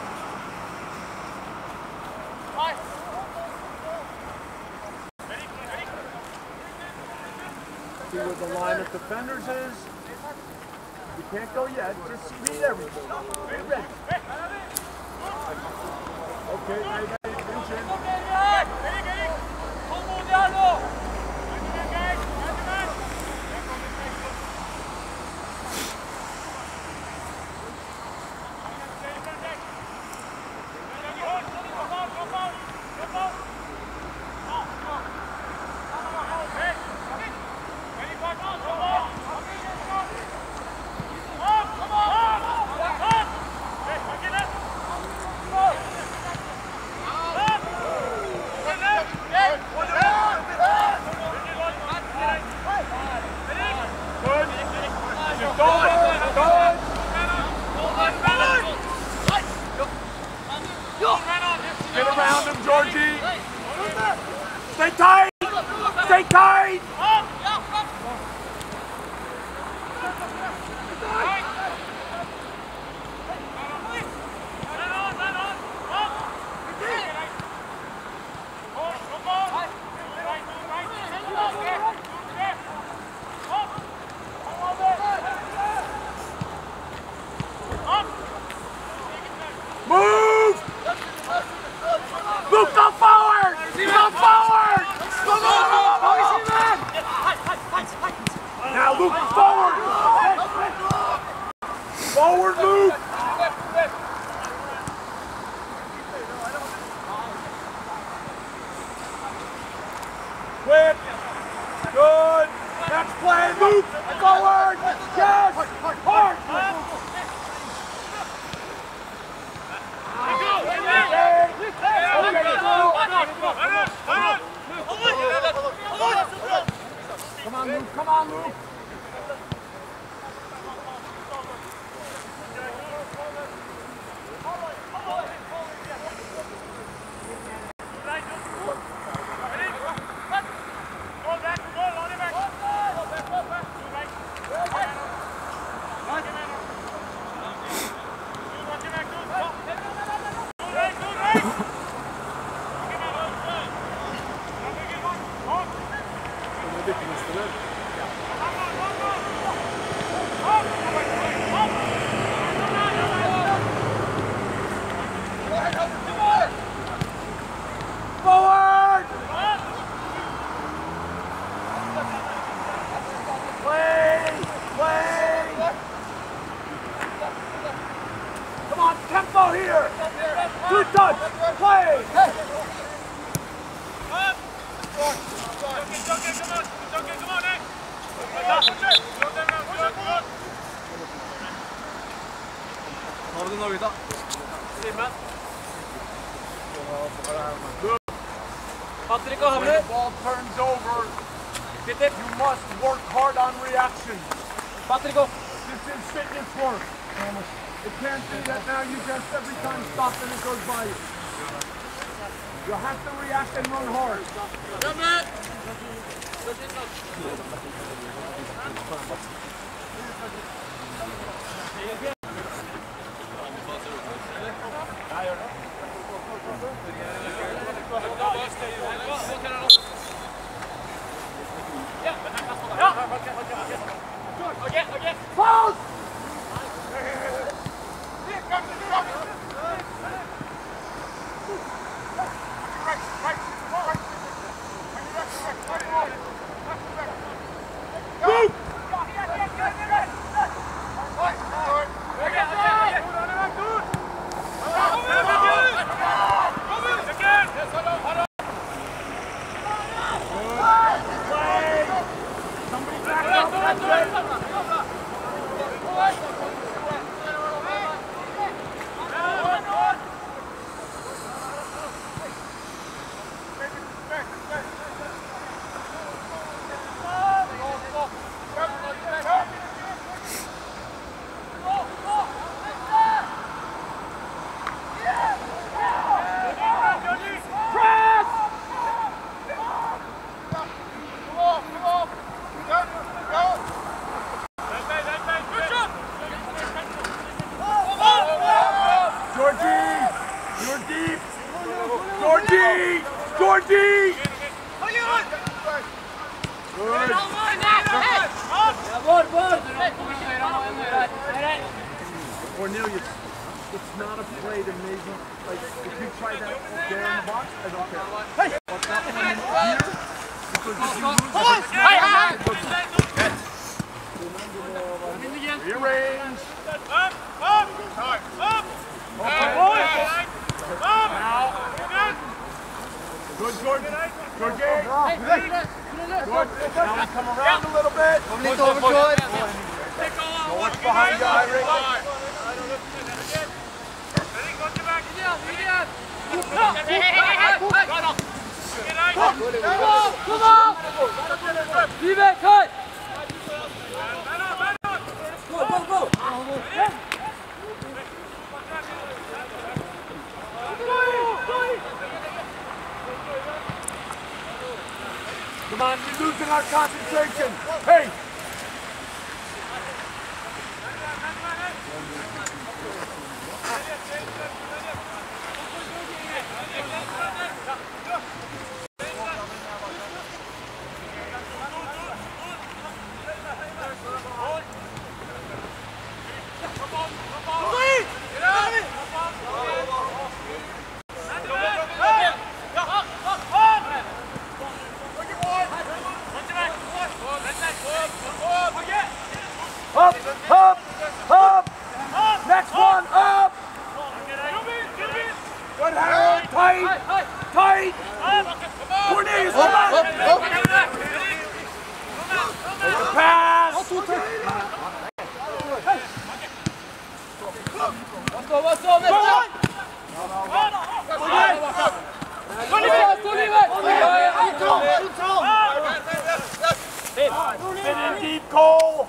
See where the line of defenders is. You can't go yet. Just read everything. Get ready. Okay, ready, ready. Pinch in. Get around him, Georgie. Stay tight. Stay tight. play, move, forward, yes, hard. Come on, Luke, come on, Luke. Forward! Play! Play! Come on, tempo here! Two touch! Play! Har du noe da? Simen. Patrick og When Hamlet. the ball turns over, you must work hard on reaction. Patrick og. This is fitness work. It can't be that now you just every time stop and it goes by you. You have to react and run hard. False! Georgie! Cornelius, it's not a play to maybe, like, if you try that there in the box, I don't care. Hey! What's that one in here? Because if you lose it, hey, hey! Rearrange! Up! Up! Up! Okay. Up! Good, Jordan. Good game. Good. Now we come around a little bit. Kom litt over, George. Go what's behind you, Eirik. Kom on! Vive, cut! Go, go, go! Come on, we're losing our concentration. Hey! Up, up, up! Next one, up! Erik Cole!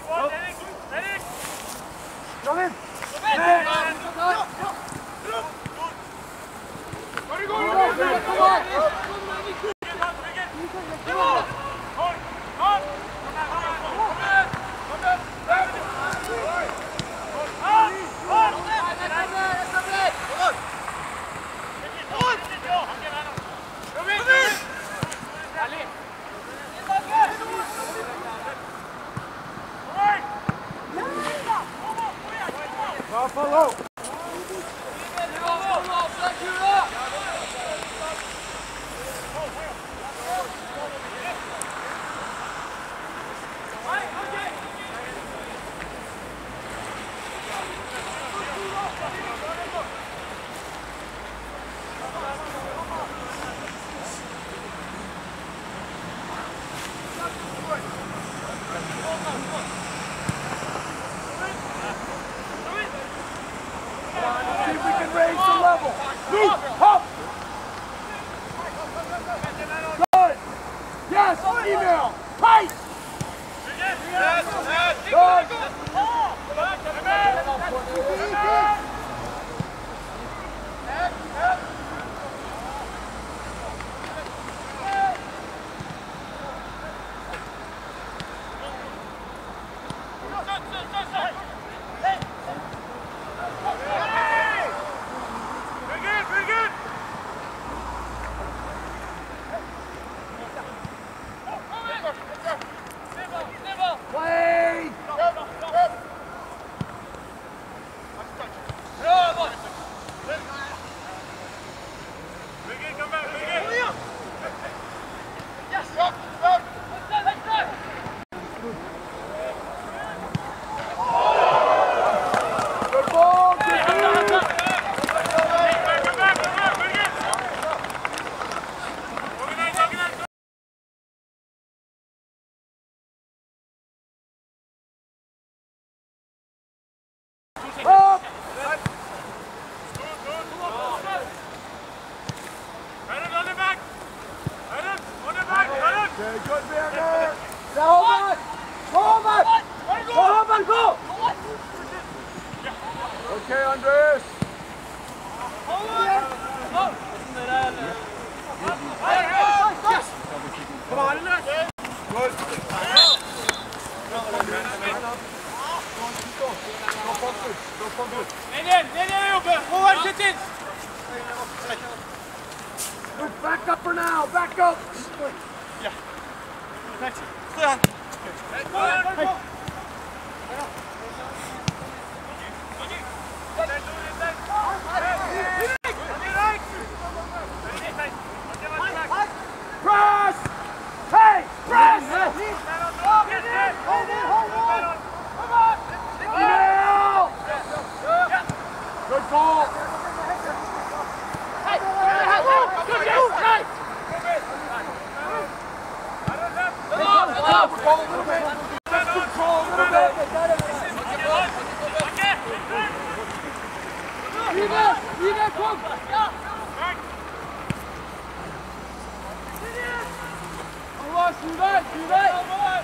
Kom in! Follow! Back up for now, back up! Yeah. Next. Stay on. Hey. Hey. Press! Hey! Press! Hold it! Hold it! Hold on! Come on! Email! Good ball! Hey! Good job! Hey! Control a little bit! Just control a little bit! Yine! Yine kom! Allah, şuradan! Şuradan!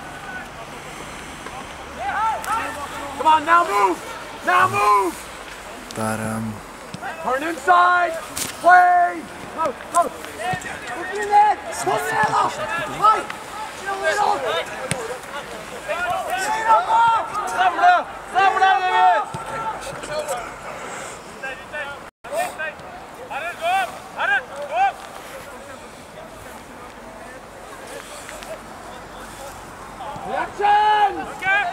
Come on, now move! Now move! But, um... Turn inside! Play! Go, go! Put it in! Put it in! Right! In the middle! Samla! Samla, David! Reaction! Okay!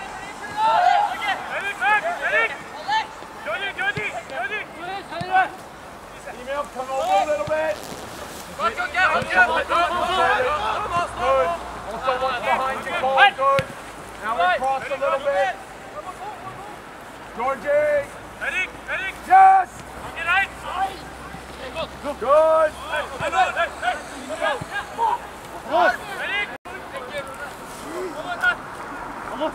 Jody, Jody, Jody! Email, come over a little bit. Good. Also what's behind you, Cole. Good. Now we cross a little bit. Georgie. Eric, Eric. Yes. Good. Good. Eric. Vamos.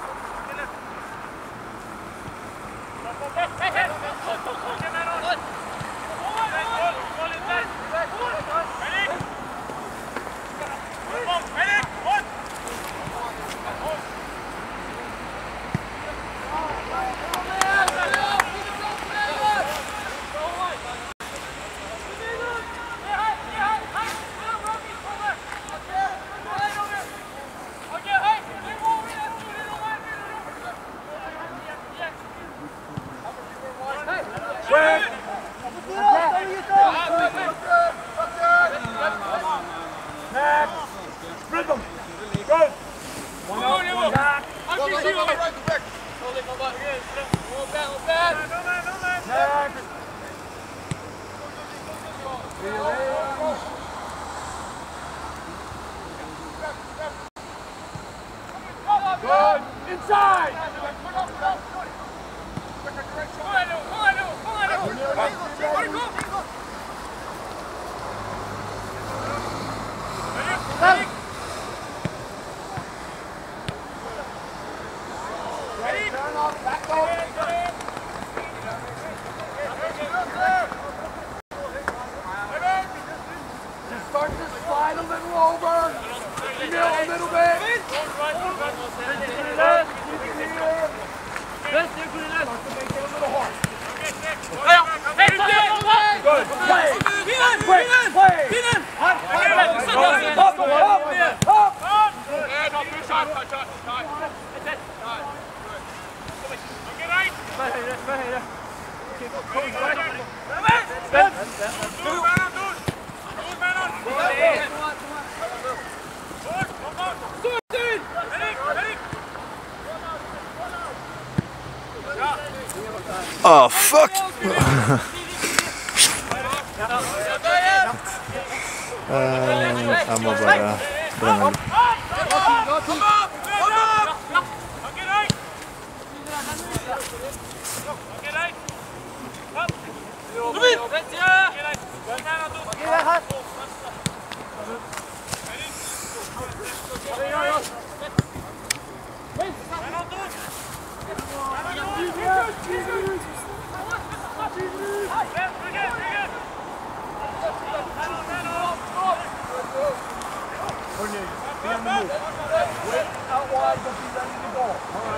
Inside! Turn off, back off. Just start to slide a little over. Mill a little bit. Good. Play. Play. Play. Up, up, up. Oh, fuck! uh, jeg må bare brenne den. Wait out wide, but be ready to go.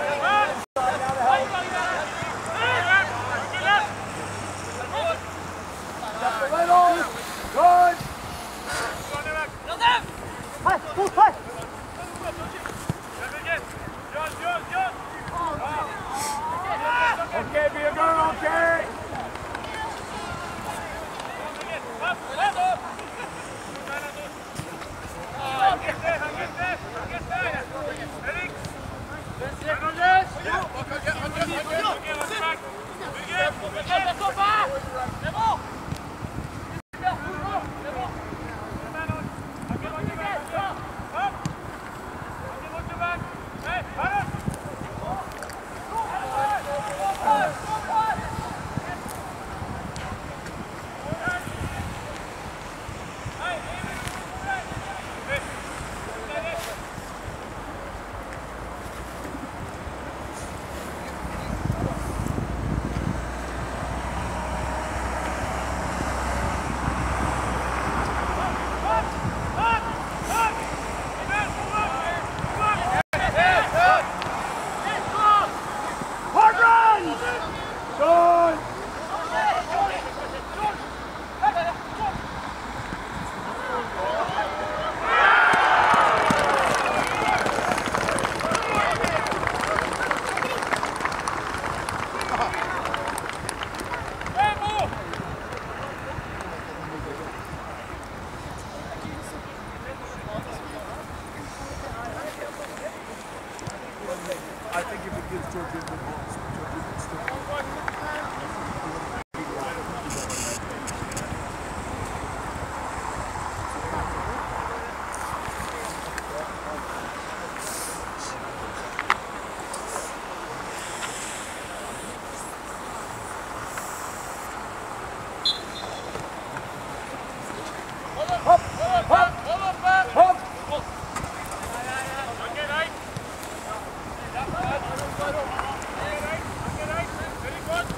Step the middle. Good. Okay, be a girl, okay. I think if it gives Georgia the ball, Georgia can still. Hop, hop, hop, hop. Very good.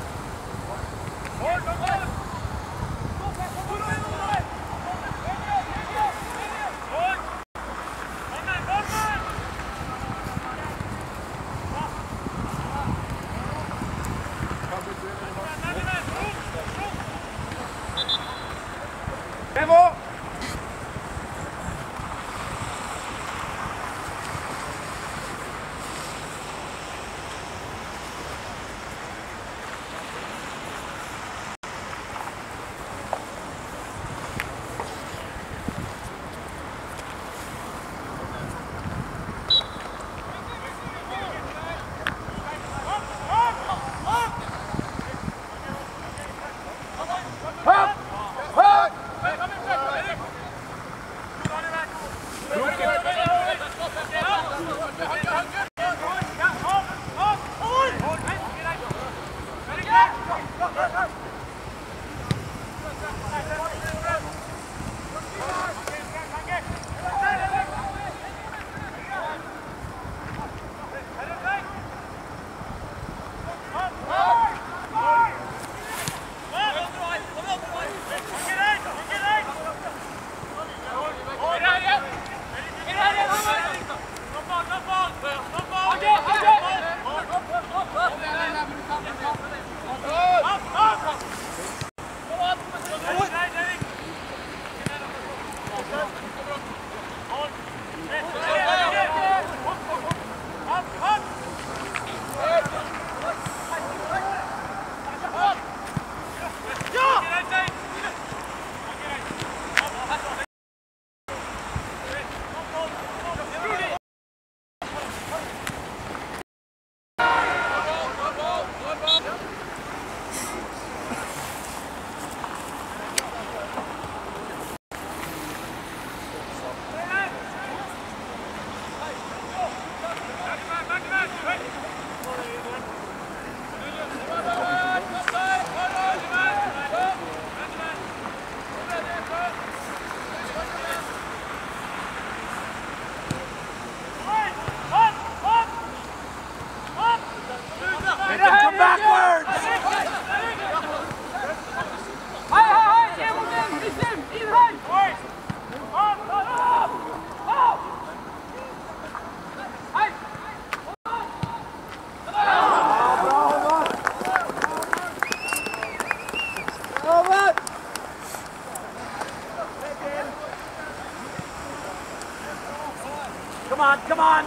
on!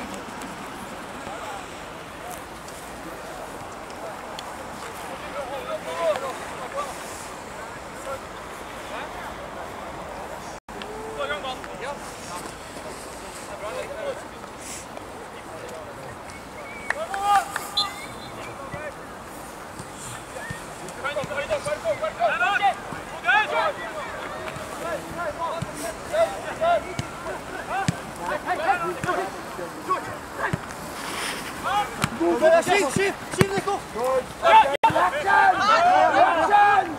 Shift, shift, shift, Nico! Action! Action!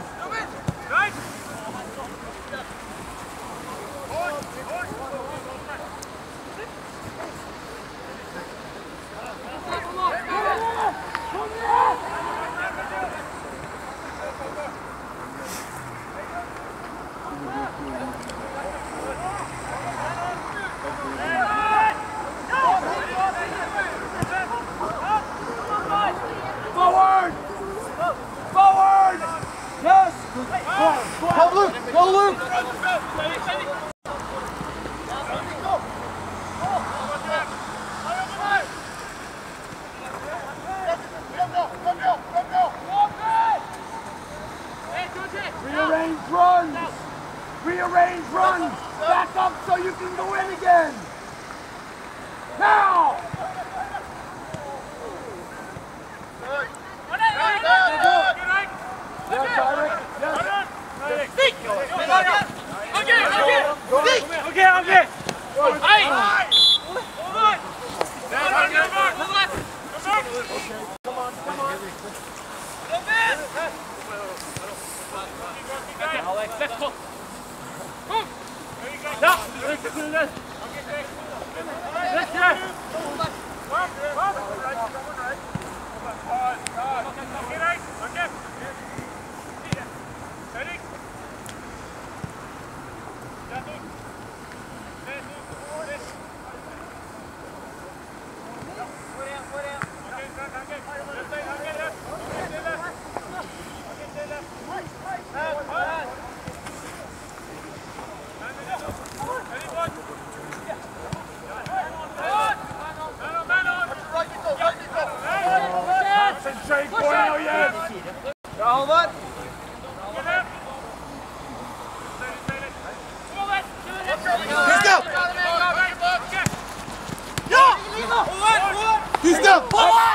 Forward! Forward! Yes! Go Luke, go Luke! Rearrange runs! Rearrange runs! Back up so you can go in again! Now! Yes, Eric. Yes. Okay, okay. Come on, come on. Alex, let's go. Ja, let's do this. Let's go. Concentrate, Cornelius! Hold on! Let's go! He's down! Forward!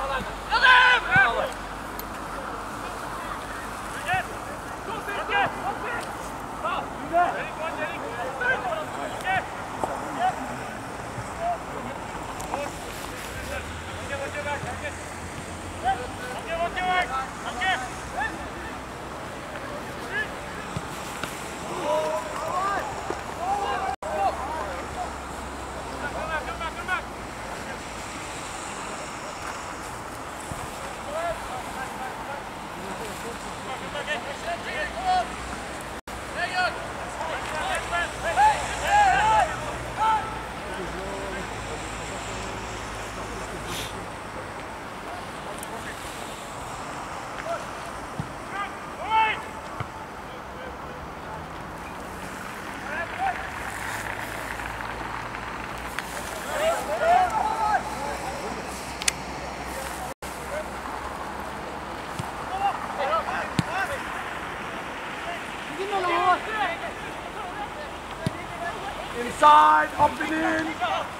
Inside, up and in.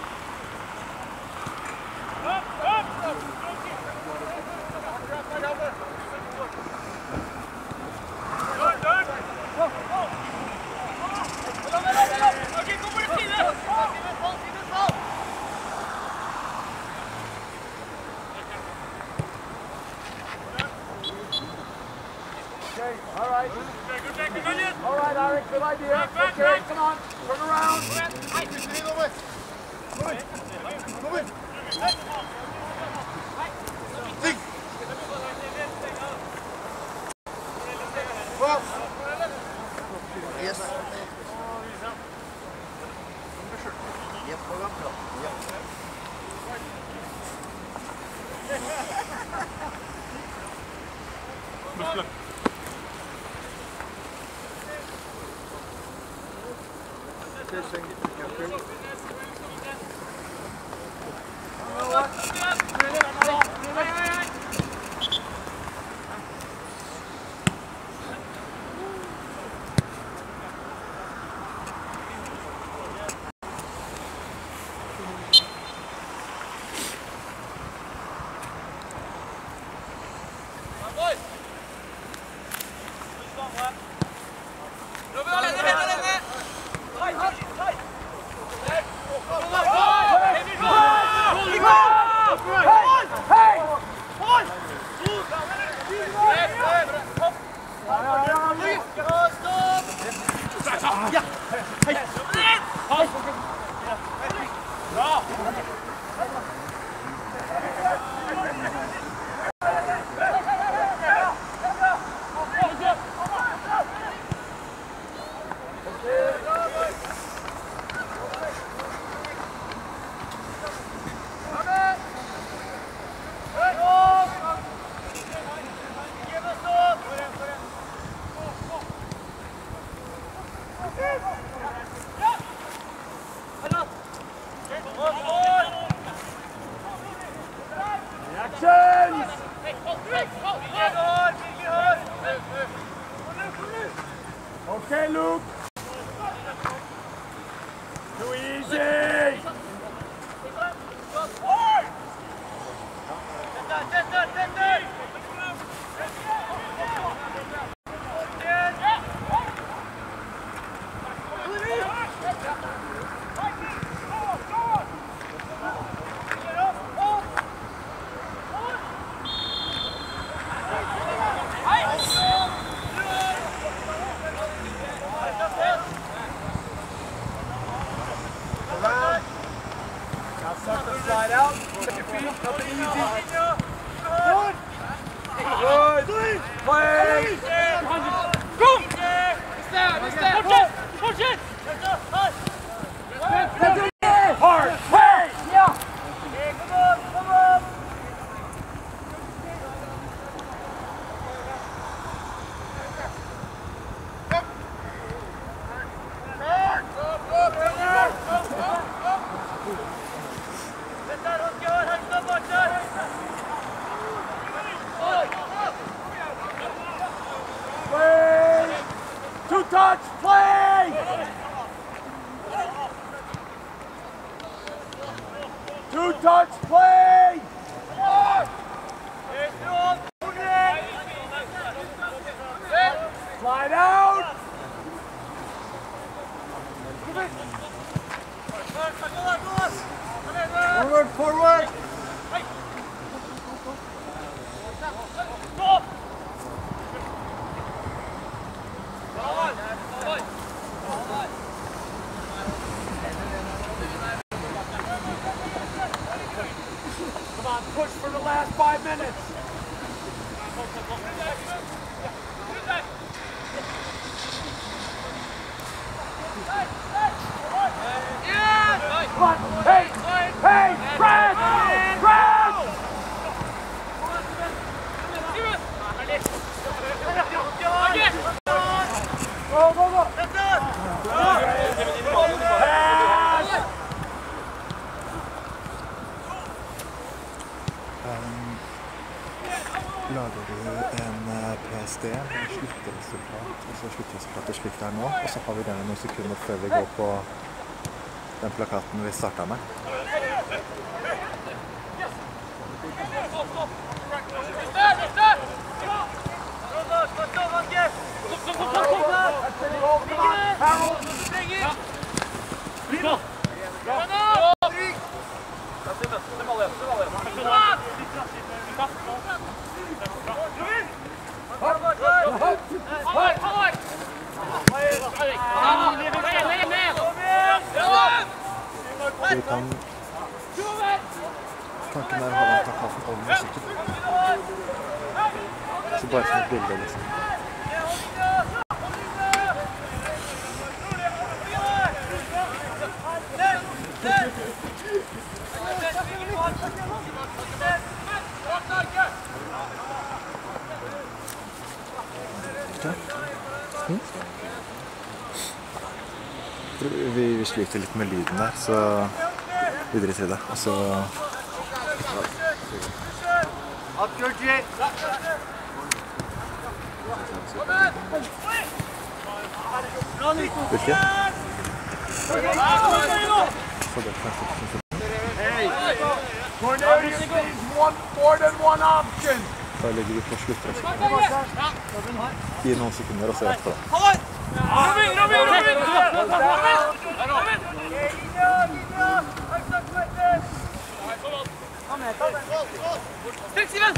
Okay, all right. All right, Eric, good idea. Okay, come on, turn around. Move in! Move in! Think! Well. Yes. Yep, hold up. Yep. Okay, Luke. Too easy. Slide out. Put your feet up and easy. Good. Good. Play. Go. Push it. Hard. Play. Yeah. Come on. Come on. Play! Two touch, play! Two touch, play! Slide out! Forward, forward! Come on, push for the last five minutes. Come on, hey, hey, press, press! Go, go, go! Um, lager du en P S D, en sluttresultat, altså sluttresultatet slik det er nå, og så har vi den noen sekunder før vi går på den plakaten vi startet med. Så vi kan tanken er å ha den plakaten om musikken. Så bare som et bilde, liksom. Mm. Vi, vi sliter litt med lyden der, så videre til det. Og så... Hvilke? Cornelius needs one, more than one option. Da legger vi på sluttresultatet. Gi noen sekunder og se etter det. Robin, Robin, Robin! Stikk, Simen!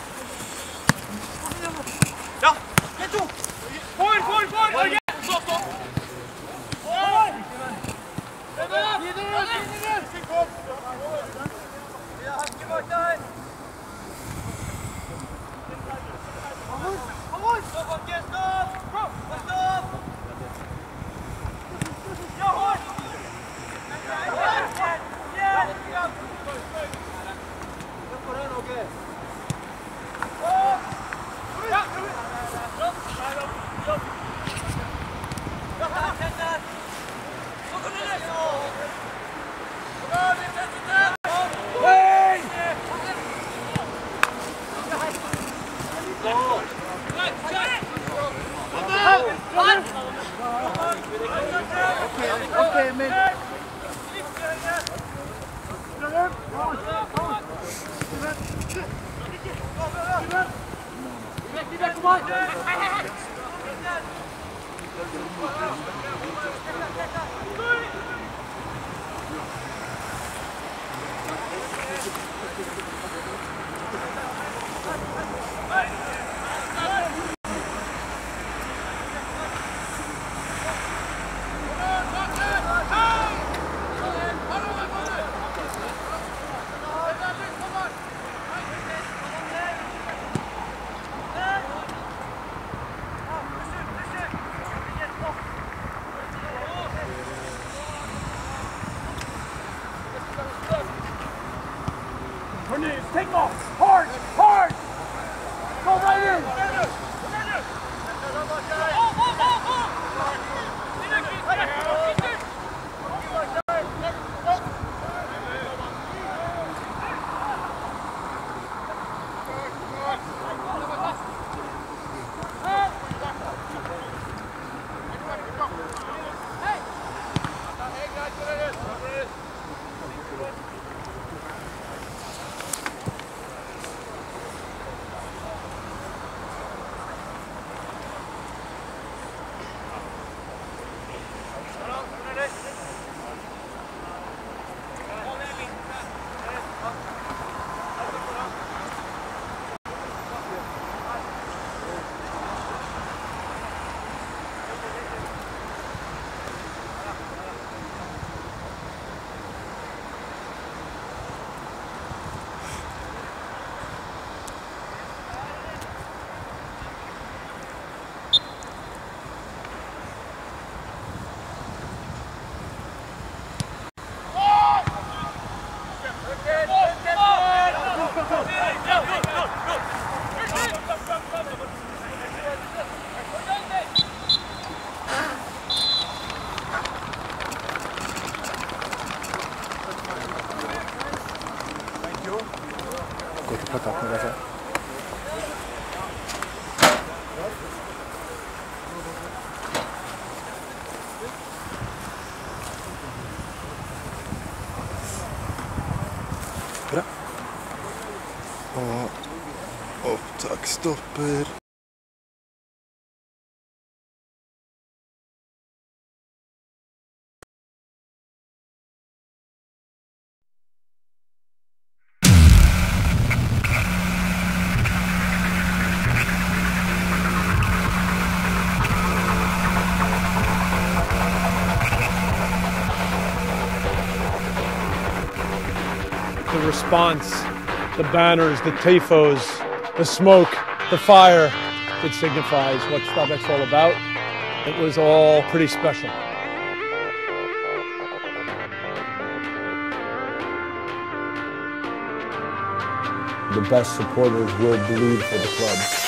Ja, get to! For, for, for! Norge! Så, så! For! Videre, videre! Vi har ikke bak der! Vamos! Stopp, Anke, stopp! Stopp! Ja, hold! Ja! Cornelius, take off! Hard! Hard! Go right in! Gå til plakaten dere ser. Bra. Og opptak stopper. The response, the banners, the tifos, the smoke, the fire, it signifies what Stabæk's all about. It was all pretty special. The best supporters will bleed for the club.